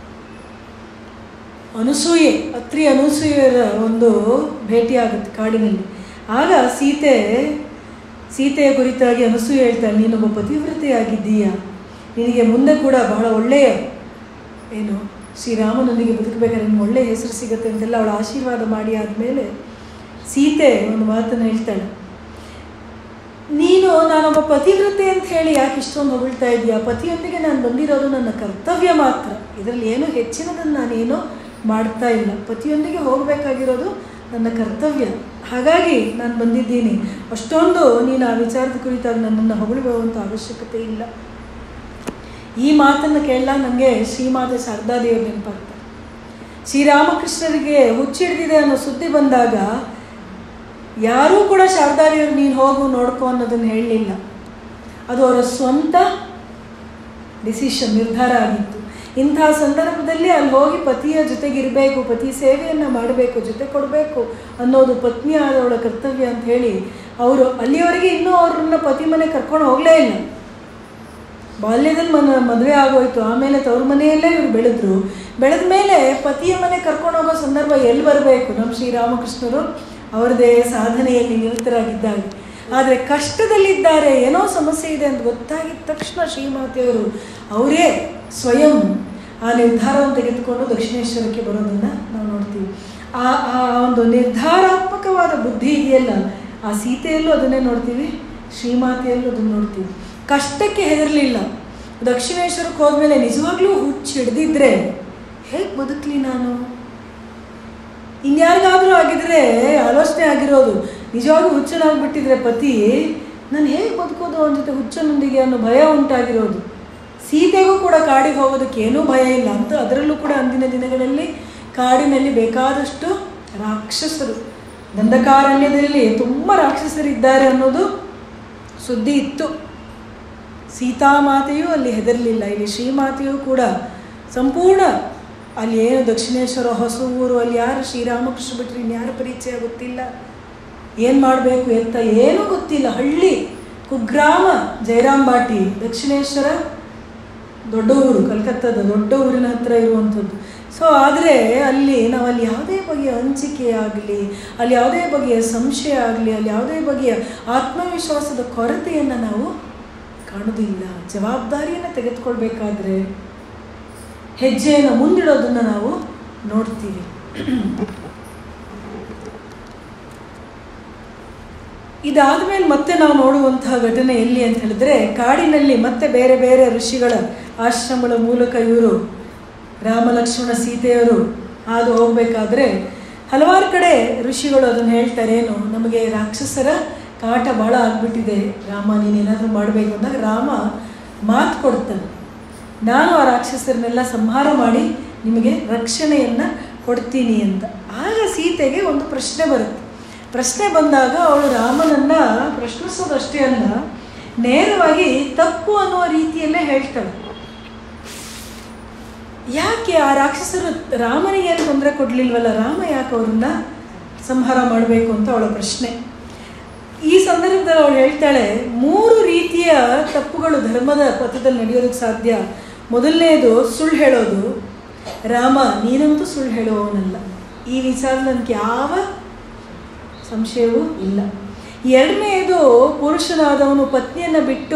Speaker 1: ಅನಸೂಯೆ, ಅತ್ರಿ ಅನಸೂಯರ ಒಂದು ಭೇಟಿ ಆಗುತ್ತೆ ಕಾಡಿನಲ್ಲಿ. ಆಗ ಸೀತೆ ಸೀತೆಯ ಕುರಿತಾಗಿ ಅನಸೂಯೆ ಹೇಳ್ತಾಳೆ, ನೀನೊಬ್ಬ ಪತಿವ್ರತೆಯಾಗಿದ್ದೀಯಾ, ನಿನಗೆ ಮುಂದೆ ಕೂಡ ಬಹಳ ಒಳ್ಳೆಯ ಏನು ಶ್ರೀರಾಮನೊಂದಿಗೆ ಬದುಕಬೇಕಾದ್ರೆ ನಿಮ್ಗೆ ಒಳ್ಳೆಯ ಹೆಸರು ಸಿಗುತ್ತೆ ಅಂತೆಲ್ಲ ಅವಳು ಆಶೀರ್ವಾದ ಮಾಡಿ ಆದಮೇಲೆ ಸೀತೆ ಒಂದು ಮಾತನ್ನು ಹೇಳ್ತಾಳೆ, ನೀನು ನಾನೊಬ್ಬ ಪತಿವ್ರತೆ ಅಂತ ಹೇಳಿ ಯಾಕೆ ಇಷ್ಟೊಂದು ಹೊಗಳ್ತಾ ಇದೆಯಾ? ಪತಿಯೊಂದಿಗೆ ನಾನು ಬಂದಿರೋದು ನನ್ನ ಕರ್ತವ್ಯ ಮಾತ್ರ, ಇದರಲ್ಲಿ ಏನೂ ಹೆಚ್ಚಿನದನ್ನು ನಾನೇನೋ ಮಾಡ್ತಾ ಇಲ್ಲ, ಪತಿಯೊಂದಿಗೆ ಹೋಗಬೇಕಾಗಿರೋದು ನನ್ನ ಕರ್ತವ್ಯ, ಹಾಗಾಗಿ ನಾನು ಬಂದಿದ್ದೀನಿ. ಅಷ್ಟೊಂದು ನೀನು ಆ ವಿಚಾರದ ಕುರಿತಾಗಿ ನನ್ನನ್ನು ಹೊಗಳುವಂಥ ಅವಶ್ಯಕತೆ ಇಲ್ಲ. ಈ ಮಾತನ್ನು ಕೇಳಲ್ಲ ನನಗೆ ಶ್ರೀಮಾತೆ ಶಾರದಾದೇವರು ನೆನಪಾಗ್ತಾರೆ. ಶ್ರೀರಾಮಕೃಷ್ಣರಿಗೆ ಹುಚ್ಚಿಡ್ದಿದೆ ಅನ್ನೋ ಸುದ್ದಿ ಬಂದಾಗ ಯಾರೂ ಕೂಡ ಶಾರದಾದೇವರು ನೀನು ಹೋಗು ನೋಡ್ಕೊ ಅನ್ನೋದನ್ನು ಹೇಳಲಿಲ್ಲ. ಅದು ಅವರ ಸ್ವಂತ ಡಿಸಿಷನ್, ನಿರ್ಧಾರ ಆಗಿತ್ತು. ಇಂತಹ ಸಂದರ್ಭದಲ್ಲಿ ಅಲ್ಲಿ ಹೋಗಿ ಪತಿಯ ಜೊತೆಗಿರಬೇಕು, ಪತಿ ಸೇವೆಯನ್ನು ಮಾಡಬೇಕು, ಜೊತೆ ಕೊಡಬೇಕು ಅನ್ನೋದು ಪತ್ನಿ ಆದವಳ ಕರ್ತವ್ಯ ಅಂತ ಹೇಳಿ ಅವರು ಅಲ್ಲಿಯವರೆಗೆ ಇನ್ನೂ ಅವ್ರನ್ನ ಪತಿ ಮನೆ ಕರ್ಕೊಂಡು ಹೋಗಲೇ ಇಲ್ಲ. ಬಾಲ್ಯದಲ್ಲಿ ಮನ ಮದುವೆ ಆಗೋಯ್ತು, ಆಮೇಲೆ ತವ್ರ ಮನೆಯಲ್ಲೇ ಇವರು ಬೆಳೆದ್ರು. ಬೆಳೆದ ಮೇಲೆ ಪತಿಯ ಮನೆ ಕರ್ಕೊಂಡು ಹೋಗೋ ಸಂದರ್ಭ ಎಲ್ಲಿ ಬರಬೇಕು? ನಮ್ಮ ಶ್ರೀರಾಮಕೃಷ್ಣರು ಅವರದೇ ಸಾಧನೆಯಲ್ಲಿ ನಿರತರಾಗಿದ್ದಾಗ. ಆದರೆ ಕಷ್ಟದಲ್ಲಿದ್ದಾರೆ, ಏನೋ ಸಮಸ್ಯೆ ಇದೆ ಅಂತ ಗೊತ್ತಾಗಿದ ತಕ್ಷಣ ಶ್ರೀಮಾತೆಯವರು ಅವರೇ ಸ್ವಯಂ ಆ ನಿರ್ಧಾರವನ್ನು ತೆಗೆದುಕೊಂಡು ದಕ್ಷಿಣೇಶ್ವರಕ್ಕೆ ಬರೋದನ್ನು ನಾವು ನೋಡ್ತೀವಿ. ಆ ಆ ಒಂದು ನಿರ್ಧಾರಾತ್ಮಕವಾದ ಬುದ್ಧಿ ಇದೆಯಲ್ಲ, ಆ ಸೀತೆಯಲ್ಲೂ ಅದನ್ನೇ ನೋಡ್ತೀವಿ, ಶ್ರೀಮಾತೆಯಲ್ಲೂ ಅದನ್ನು ನೋಡ್ತೀವಿ. ಕಷ್ಟಕ್ಕೆ ಹೆದರಲಿಲ್ಲ. ದಕ್ಷಿಣೇಶ್ವರಕ್ಕೆ ಹೋದ್ಮೇಲೆ ನಿಜವಾಗ್ಲೂ ಹುಚ್ಚು ಹಿಡ್ದಿದ್ರೆ ಹೇಗೆ ಬದುಕಲಿ ನಾನು? ಇನ್ಯಾರಿಗಾದರೂ ಆಗಿದ್ರೆ ಆಲೋಚನೆ ಆಗಿರೋದು, ನಿಜವಾಗ್ಲೂ ಹುಚ್ಚನಾಗ್ಬಿಟ್ಟಿದ್ರೆ ಪತಿ, ನಾನು ಹೇಗೆ ಬದುಕೋದು ಅವನ ಜೊತೆ ಹುಚ್ಚನೊಂದಿಗೆ ಅನ್ನೋ ಭಯ ಉಂಟಾಗಿರೋದು. ಸೀತೆಗೂ ಕೂಡ ಕಾಡಿಗೆ ಹೋಗೋದಕ್ಕೆ ಏನೂ ಭಯ ಇಲ್ಲ ಅಂತ. ಅದರಲ್ಲೂ ಕೂಡ ಅಂದಿನ ದಿನಗಳಲ್ಲಿ ಕಾಡಿನಲ್ಲಿ ಬೇಕಾದಷ್ಟು ರಾಕ್ಷಸರು, ದಂಡಕಾರಣ್ಯದಲ್ಲಿ ತುಂಬ ರಾಕ್ಷಸರಿದ್ದಾರೆ ಅನ್ನೋದು ಸುದ್ದಿ ಇತ್ತು. ಸೀತಾಮಾತೆಯೂ ಅಲ್ಲಿ ಹೆದರಲಿಲ್ಲ. ಇಲ್ಲಿ ಶ್ರೀಮಾತೆಯೂ ಕೂಡ ಸಂಪೂರ್ಣ ಅಲ್ಲಿ ಏನು ದಕ್ಷಿಣೇಶ್ವರ ಹೊಸ ಊರು, ಅಲ್ಲಿ ಯಾರು ಶ್ರೀರಾಮಕೃಷ್ಣ ಬಿಟ್ಟರೆ ಇನ್ಯಾರ ಪರಿಚಯ ಗೊತ್ತಿಲ್ಲ, ಏನು ಮಾಡಬೇಕು ಎತ್ತ ಏನೂ ಗೊತ್ತಿಲ್ಲ. ಹಳ್ಳಿ ಕುಗ್ರಾಮ ಜಯರಾಮ್ ಬಾಟಿ, ದಕ್ಷಿಣೇಶ್ವರ ದೊಡ್ಡ ಊರು, ಕಲ್ಕತ್ತಾದ ದೊಡ್ಡ ಊರಿನ ಹತ್ರ ಇರುವಂಥದ್ದು. ಸೊ ಆದರೆ ಅಲ್ಲಿ ನಾವು ಅಲ್ಲಿ ಯಾವುದೇ ಬಗೆಯ ಹಂಚಿಕೆ ಆಗಲಿ, ಅಲ್ಲಿ ಯಾವುದೇ ಬಗೆಯ ಸಂಶಯ ಆಗಲಿ, ಅಲ್ಲಿ ಯಾವುದೇ ಬಗೆಯ ಆತ್ಮವಿಶ್ವಾಸದ ಕೊರತೆಯನ್ನು ನಾವು ಕಾಣೋದಿಲ್ಲ. ಜವಾಬ್ದಾರಿಯನ್ನು ತೆಗೆದುಕೊಳ್ಬೇಕಾದ್ರೆ ಹೆಜ್ಜೆಯನ್ನು ಮುಂದಿಡೋದನ್ನು ನಾವು ನೋಡ್ತೀವಿ. ಇದಾದ ಮೇಲೆ ಮತ್ತೆ ನಾವು ನೋಡುವಂತಹ ಘಟನೆ ಎಲ್ಲಿ ಅಂತ ಹೇಳಿದ್ರೆ, ಕಾಡಿನಲ್ಲಿ ಮತ್ತೆ ಬೇರೆ ಬೇರೆ ಋಷಿಗಳ ಆಶ್ರಮಗಳ ಮೂಲಕ ಇವರು ರಾಮ ಲಕ್ಷ್ಮಣ ಸೀತೆಯವರು ಹಾದು ಹೋಗಬೇಕಾದ್ರೆ ಹಲವಾರು ಕಡೆ ಋಷಿಗಳು ಅದನ್ನು ಹೇಳ್ತಾರೆ, ಏನು ನಮಗೆ ರಾಕ್ಷಸರ ಕಾಟ ಭಾಳ ಆಗಿಬಿಟ್ಟಿದೆ ರಾಮ, ನೀನೇನಾದರೂ ಮಾಡಬೇಕು ಅಂದಾಗ ರಾಮ ಮಾತು ಕೊಡ್ತಾನೆ, ನಾನು ಆ ರಾಕ್ಷಸರನ್ನೆಲ್ಲ ಸಂಹಾರ ಮಾಡಿ ನಿಮಗೆ ರಕ್ಷಣೆಯನ್ನು ಕೊಡ್ತೀನಿ ಅಂತ. ಆಗ ಸೀತೆಗೆ ಒಂದು ಪ್ರಶ್ನೆ ಬರುತ್ತೆ. ಪ್ರಶ್ನೆ ಬಂದಾಗ ಅವಳು ರಾಮನನ್ನು ಪ್ರಶ್ನಿಸೋದಷ್ಟೇ ಅಲ್ಲ, ನೇರವಾಗಿ ತಪ್ಪು ಅನ್ನುವ ರೀತಿಯಲ್ಲೇ ಹೇಳ್ತಾಳೆ. ಯಾಕೆ ಆ ರಾಕ್ಷಸರು ರಾಮನಿಗೆ ಏನು ತೊಂದರೆ ಕೊಡಲಿಲ್ವಲ್ಲ, ರಾಮ ಯಾಕೆ ಅವ್ರನ್ನ ಸಂಹಾರ ಮಾಡಬೇಕು ಅಂತ ಅವಳ ಪ್ರಶ್ನೆ. ಈ ಸಂದರ್ಭದಲ್ಲಿ ಅವಳು ಹೇಳ್ತಾಳೆ, ಮೂರು ರೀತಿಯ ತಪ್ಪುಗಳು ಧರ್ಮದ ಪಥದಲ್ಲಿ ನಡೆಯೋದಕ್ಕೆ ಸಾಧ್ಯ. ಮೊದಲನೇದು ಸುಳ್ಳು ಹೇಳೋದು. ರಾಮ ನೀನಂತೂ ಸುಳ್ಳು ಹೇಳುವವನಲ್ಲ, ಈ ವಿಚಾರ ನನಗೆ ಯಾವ ಸಂಶಯವೂ ಇಲ್ಲ. ಎರಡನೆಯದು ಪುರುಷನಾದವನು ಪತ್ನಿಯನ್ನು ಬಿಟ್ಟು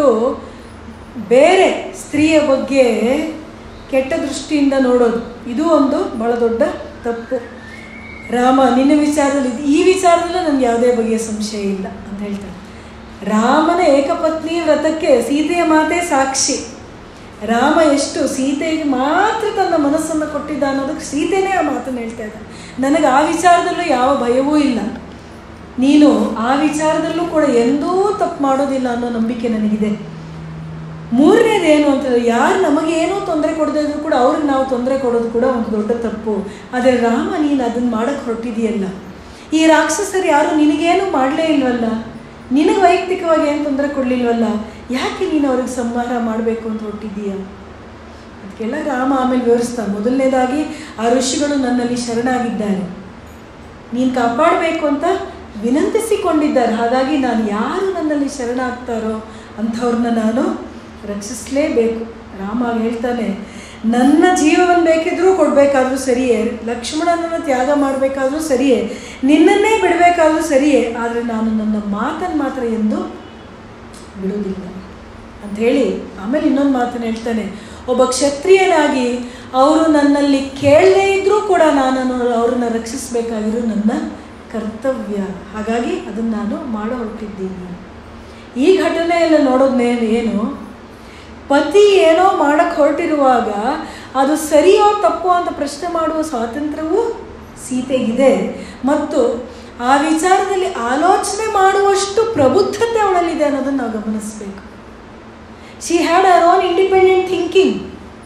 Speaker 1: ಬೇರೆ ಸ್ತ್ರೀಯ ಬಗ್ಗೆ ಕೆಟ್ಟ ದೃಷ್ಟಿಯಿಂದ ನೋಡೋದು, ಇದು ಒಂದು ಬಹಳ ದೊಡ್ಡ ತಪ್ಪು. ರಾಮ ನಿನ್ನ ವಿಚಾರದಲ್ಲಿ ಈ ವಿಚಾರದಲ್ಲೂ ನನಗೆ ಯಾವುದೇ ಬಗೆಯ ಸಂಶಯ ಇಲ್ಲ ಅಂತ ಹೇಳ್ತಾನೆ. ರಾಮನ ಏಕಪತ್ನಿ ವ್ರತಕ್ಕೆ ಸೀತೆಯ ಮಾತೇ ಸಾಕ್ಷಿ. ರಾಮ ಎಷ್ಟು ಸೀತೆಗೆ ಮಾತ್ರ ತನ್ನ ಮನಸ್ಸನ್ನು ಕೊಟ್ಟಿದ್ದ ಅನ್ನೋದಕ್ಕೆ ಸೀತೆನೇ ಆ ಮಾತನ್ನು ಹೇಳ್ತಾ ಇದ್ದ. ನನಗೆ ಆ ವಿಚಾರದಲ್ಲೂ ಯಾವ ಭಯವೂ ಇಲ್ಲ, ನೀನು ಆ ವಿಚಾರದಲ್ಲೂ ಕೂಡ ಎಂದೂ ತಪ್ಪು ಮಾಡೋದಿಲ್ಲ ಅನ್ನೋ ನಂಬಿಕೆ ನನಗಿದೆ. ಮೂರನೇದೇನು ಅಂತಂದರೆ, ಯಾರು ನಮಗೇನೂ ತೊಂದರೆ ಕೊಡದೇ ಇದ್ರೂ ಕೂಡ ಅವ್ರಿಗೆ ನಾವು ತೊಂದರೆ ಕೊಡೋದು ಕೂಡ ಒಂದು ದೊಡ್ಡ ತಪ್ಪು. ಆದರೆ ರಾಮ ನೀನು ಅದನ್ನು ಮಾಡೋಕ್ಕೆ ಹೊರಟಿದೆಯಲ್ಲ, ಈ ರಾಕ್ಷಸರು ಯಾರು ನಿನಗೇನು ಮಾಡಲೇ ಇಲ್ವಲ್ಲ, ನಿನಗೆ ವೈಯಕ್ತಿಕವಾಗಿ ಏನು ತೊಂದರೆ ಕೊಡಲಿಲ್ವಲ್ಲ, ಯಾಕೆ ನೀನು ಅವ್ರಿಗೆ ಸಂಹಾರ ಮಾಡಬೇಕು ಅಂತ ಹೊರಟಿದ್ದೀಯ? ಅದಕ್ಕೆಲ್ಲ ರಾಮ ಆಮೇಲೆ ವಿವರಿಸ್ತಾನೆ. ಮೊದಲನೇದಾಗಿ ಆ ಋಷಿಗಳು ನನ್ನಲ್ಲಿ ಶರಣಾಗಿದ್ದಾರೆ, ನೀನು ಕಾಪಾಡಬೇಕು ಅಂತ ವಿನಂತಿಸಿಕೊಂಡಿದ್ದಾರೆ. ಹಾಗಾಗಿ ನಾನು ಯಾರು ನನ್ನಲ್ಲಿ ಶರಣಾಗ್ತಾರೋ ಅಂಥವ್ರನ್ನ ನಾನು ರಕ್ಷಿಸಲೇಬೇಕು. ರಾಮ ಹೇಳ್ತಾನೆ, ನನ್ನ ಜೀವವನ್ನು ಬೇಕಿದ್ರೂ ಕೊಡಬೇಕಾದ್ರೂ ಸರಿಯೇ, ಲಕ್ಷ್ಮಣನನ್ನು ತ್ಯಾಗ ಮಾಡಬೇಕಾದ್ರೂ ಸರಿಯೇ, ನಿನ್ನನ್ನೇ ಬಿಡಬೇಕಾದ್ರೂ ಸರಿಯೇ, ಆದರೆ ನಾನು ನನ್ನ ಮಾತನ್ನು ಮಾತ್ರ ಎಂದು ಬಿಡುವುದಿಲ್ಲ ಅಂಥೇಳಿ ಆಮೇಲೆ ಇನ್ನೊಂದು ಮಾತನ್ನು ಹೇಳ್ತಾನೆ. ಒಬ್ಬ ಕ್ಷತ್ರಿಯನಾಗಿ ಅವರು ನನ್ನಲ್ಲಿ ಕೇಳದೇ ಇದ್ದರೂ ಕೂಡ ನಾನು ಅವ್ರನ್ನ ರಕ್ಷಿಸಬೇಕಾಗಿರೋ ನನ್ನ ಕರ್ತವ್ಯ. ಹಾಗಾಗಿ ಅದನ್ನು ನಾನು ಮಾಡೋ ಹೊರಟಿದ್ದೀನಿ. ಈ ಘಟನೆಯನ್ನು ನೋಡೋದ್ನೇನು ಏನು, ಪತಿ ಏನೋ ಮಾಡೋಕ್ಕೆ ಹೊರಟಿರುವಾಗ ಅದು ಸರಿಯೋ ತಪ್ಪೋ ಅಂತ ಪ್ರಶ್ನೆ ಮಾಡುವ ಸ್ವಾತಂತ್ರ್ಯವೂ ಸೀತೆಗಿದೆ. ಮತ್ತು ಆ ವಿಚಾರದಲ್ಲಿ ಆಲೋಚನೆ ಮಾಡುವಷ್ಟು ಪ್ರಬುದ್ಧತೆ ಅವಳಲ್ಲಿದೆ ಅನ್ನೋದನ್ನು ನಾವು ಗಮನಿಸಬೇಕು. She had her own independent thinking.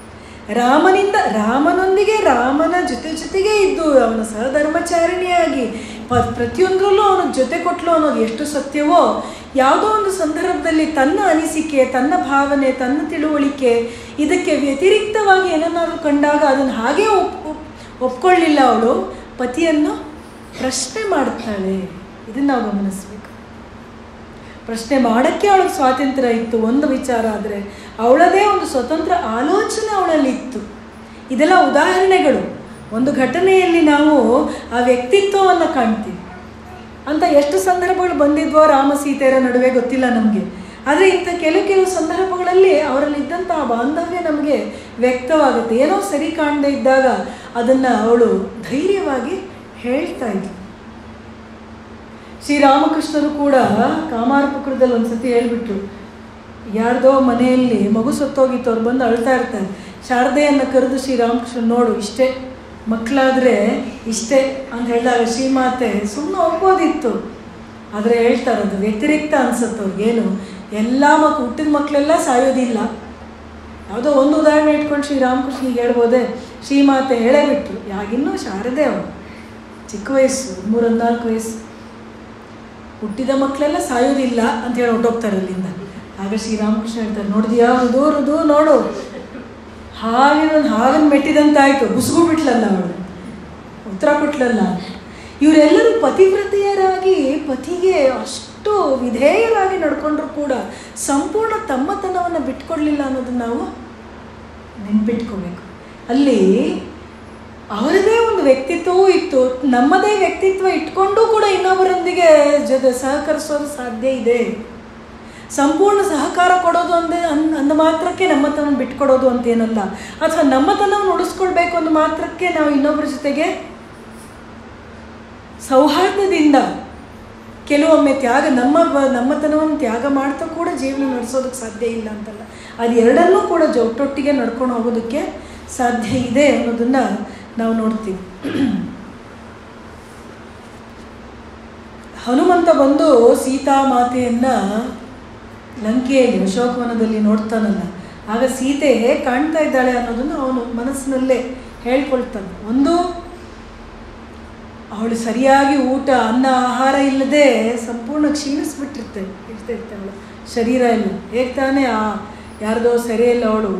Speaker 1: ರಾಮನಿಂದ ರಾಮನೊಂದಿಗೆ ರಾಮನ ಜೊತೆ ಜೊತೆಗೆ ಇದ್ದು ಅವನ ಸಹಧರ್ಮಚಾರಿಣಿಯಾಗಿ ಪ ಪ್ರತಿಯೊಂದರಲ್ಲೂ ಅವನ ಜೊತೆ ಕೊಟ್ಟಲು ಅನ್ನೋದು ಎಷ್ಟು ಸತ್ಯವೋ, ಯಾವುದೋ ಒಂದು ಸಂದರ್ಭದಲ್ಲಿ ತನ್ನ ಅನಿಸಿಕೆ, ತನ್ನ ಭಾವನೆ, ತನ್ನ ತಿಳುವಳಿಕೆ ಇದಕ್ಕೆ ವ್ಯತಿರಿಕ್ತವಾಗಿ ಏನನ್ನಾದರೂ ಕಂಡಾಗ ಅದನ್ನು ಹಾಗೇ ಒಪ್ ಒಪ್ಕೊಳ್ಳಿಲ್ಲ ಅವಳು, ಪತಿಯನ್ನು ಪ್ರಶ್ನೆ ಮಾಡ್ತಾಳೆ. ಇದನ್ನು ನಾವು ಗಮನಿಸಬೇಕು. ಪ್ರಶ್ನೆ ಮಾಡೋಕ್ಕೆ ಅವಳಿಗೆ ಸ್ವಾತಂತ್ರ್ಯ ಇತ್ತು ಒಂದು ವಿಚಾರ. ಆದರೆ ಅವಳದೇ ಒಂದು ಸ್ವತಂತ್ರ ಆಲೋಚನೆ ಅವಳಲ್ಲಿ ಇತ್ತು. ಇದೆಲ್ಲ ಉದಾಹರಣೆಗಳು. ಒಂದು ಘಟನೆಯಲ್ಲಿ ನಾವು ಆ ವ್ಯಕ್ತಿತ್ವವನ್ನು ಕಾಣ್ತೀವಿ. ಅಂತ ಎಷ್ಟು ಸಂದರ್ಭಗಳು ಬಂದಿದ್ವೋ ರಾಮ ಸೀತೆಯರ ನಡುವೆ ಗೊತ್ತಿಲ್ಲ ನಮಗೆ. ಆದರೆ ಇಂಥ ಕೆಲವು ಕೆಲವು ಸಂದರ್ಭಗಳಲ್ಲಿ ಅವರಲ್ಲಿದ್ದಂಥ ಆ ಬಾಂಧವ್ಯ ನಮಗೆ ವ್ಯಕ್ತವಾಗುತ್ತೆ. ಏನೋ ಸರಿ ಕಾಣದೇ ಇದ್ದಾಗ ಅದನ್ನು ಅವಳು ಧೈರ್ಯವಾಗಿ ಹೇಳ್ತಾ ಇದ್ಳು. ಶ್ರೀರಾಮಕೃಷ್ಣರು ಕೂಡ ಕಾಮಾರಪುರದಲ್ಲಿ ಒಂದು ಸತಿ ಹೇಳ್ಬಿಟ್ರು, ಯಾರ್ದೋ ಮನೆಯಲ್ಲಿ ಮಗು ಸತ್ತೋಗಿತ್ತು, ಅವ್ರು ಬಂದು ಅಳ್ತಾ ಇರ್ತಾರೆ. ಶಾರದೆಯನ್ನು ಕರೆದು ಶ್ರೀರಾಮಕೃಷ್ಣ ನೋಡು ಇಷ್ಟೇ ಮಕ್ಕಳಾದರೆ ಇಷ್ಟೇ ಅಂತ ಹೇಳಿದಾಗ ಶ್ರೀಮಾತೆ ಸುಮ್ಮನೆ ಹೋಗ್ಬೋದಿತ್ತು. ಆದರೆ ಹೇಳ್ತಾರೆ ಅದು ವ್ಯತಿರಿಕ್ತ ಅನ್ಸುತ್ತೆ ಅವ್ರಿಗೇನು, ಎಲ್ಲ ಮಕ್ಕಳು ಹುಟ್ಟಿದ ಮಕ್ಕಳೆಲ್ಲ ಸಾಯೋದಿಲ್ಲ. ಯಾವುದೋ ಒಂದು ಉದಾಹರಣೆ ಇಟ್ಕೊಂಡು ಶ್ರೀರಾಮಕೃಷ್ಣಿಗೆ ಹೇಳ್ಬೋದೆ, ಶ್ರೀಮಾತೆ ಹೇಳೇ ಬಿಟ್ರು. ಯಾಗಿನ್ನೂ ಶಾರದೆ ಅವಳು ಚಿಕ್ಕ ವಯಸ್ಸು, ಮೂರು ಹದಿನಾಲ್ಕು ವಯಸ್ಸು, ಹುಟ್ಟಿದ ಮಕ್ಕಳೆಲ್ಲ ಸಾಯೋದಿಲ್ಲ ಅಂತ ಹೇಳಿ ಹೊಟ್ಟೋಗ್ತಾರೆ ಅಲ್ಲಿಂದ. ಆಗ ಶ್ರೀರಾಮಕೃಷ್ಣ ಹೇಳ್ತಾರೆ, ನೋಡಿದ್ಯಾ ರುದು ರುದು ನೋಡು, ಹಾಗೆ ಹಾಗನ್ನು ಮೆಟ್ಟಿದಂತಾಯಿತು, ಬುಸುಗು ಬಿಟ್ಲಲ್ಲ ಅವಳು, ಉತ್ತರ ಕೊಟ್ಲಲ್ಲ. ಇವರೆಲ್ಲರೂ ಪತಿವ್ರತೆಯರಾಗಿ ಪತಿಗೆ ಅಷ್ಟು ವಿಧೇಯರಾಗಿ ನಡ್ಕೊಂಡ್ರು ಕೂಡ ಸಂಪೂರ್ಣ ತಮ್ಮತನವನ್ನು ಬಿಟ್ಕೊಡ್ಲಿಲ್ಲ ಅನ್ನೋದನ್ನು ನಾವು ನೆನ್ಪಿಟ್ಕೋಬೇಕು. ಅಲ್ಲಿ ಅವರದೇ ಒಂದು ವ್ಯಕ್ತಿತ್ವವೂ ಇತ್ತು. ನಮ್ಮದೇ ವ್ಯಕ್ತಿತ್ವ ಇಟ್ಕೊಂಡು ಕೂಡ ಇನ್ನೊಬ್ಬರೊಂದಿಗೆ ಜೊತೆ ಸಹಕರಿಸೋದು ಸಾಧ್ಯ ಇದೆ. ಸಂಪೂರ್ಣ ಸಹಕಾರ ಕೊಡೋದು ಅಂದೇ ಅನ್ ಅಂದ ಮಾತ್ರಕ್ಕೆ ನಮ್ಮತನವನ್ನು ಬಿಟ್ಕೊಡೋದು ಅಂತೇನಲ್ಲ. ಅಥವಾ ನಮ್ಮತನವನ್ನು ಉಳಿಸ್ಕೊಳ್ಬೇಕು ಅಂದ ಮಾತ್ರಕ್ಕೆ ನಾವು ಇನ್ನೊಬ್ಬರ ಜೊತೆಗೆ ಸೌಹಾರ್ದದಿಂದ ಕೆಲವೊಮ್ಮೆ ತ್ಯಾಗ ನಮ್ಮ ನಮ್ಮತನವನ್ನು ತ್ಯಾಗ ಮಾಡ್ತಾ ಕೂಡ ಜೀವನ ನಡೆಸೋದಕ್ಕೆ ಸಾಧ್ಯ ಇಲ್ಲ ಅಂತಲ್ಲ. ಅದು ಎರಡನ್ನೂ ಕೂಡ ಜೊಟ್ಟೊಟ್ಟಿಗೆ ನಡ್ಕೊಂಡು ಹೋಗೋದಕ್ಕೆ ಸಾಧ್ಯ ಇದೆ ಅನ್ನೋದನ್ನು ನಾವು ನೋಡ್ತೀವಿ. ಹನುಮಂತ ಬಂದು ಸೀತಾಮಾತೆಯನ್ನು ಲಂಕೆಯಲ್ಲಿ ಅಶೋಕವನದಲ್ಲಿ ನೋಡ್ತಾನಲ್ಲ, ಆಗ ಸೀತೆ ಹೇಗೆ ಕಾಣ್ತಾ ಇದ್ದಾಳೆ ಅನ್ನೋದನ್ನು ಅವನು ಮನಸ್ಸಿನಲ್ಲೇ ಹೇಳ್ಕೊಳ್ತಾನೆ. ಒಂದು, ಅವಳು ಸರಿಯಾಗಿ ಊಟ ಅನ್ನ ಆಹಾರ ಇಲ್ಲದೆ ಸಂಪೂರ್ಣ ಕ್ಷೀಣಿಸ್ಬಿಟ್ಟಿರ್ತೆ ಇರ್ತಿರ್ತಾಳೆ ಶರೀರ ಎಲ್ಲ. ಹೇಗೆ ತಾನೇ ಆ ಯಾರ್ದೋ ಸರಿಯಲ್ಲ ಅವಳು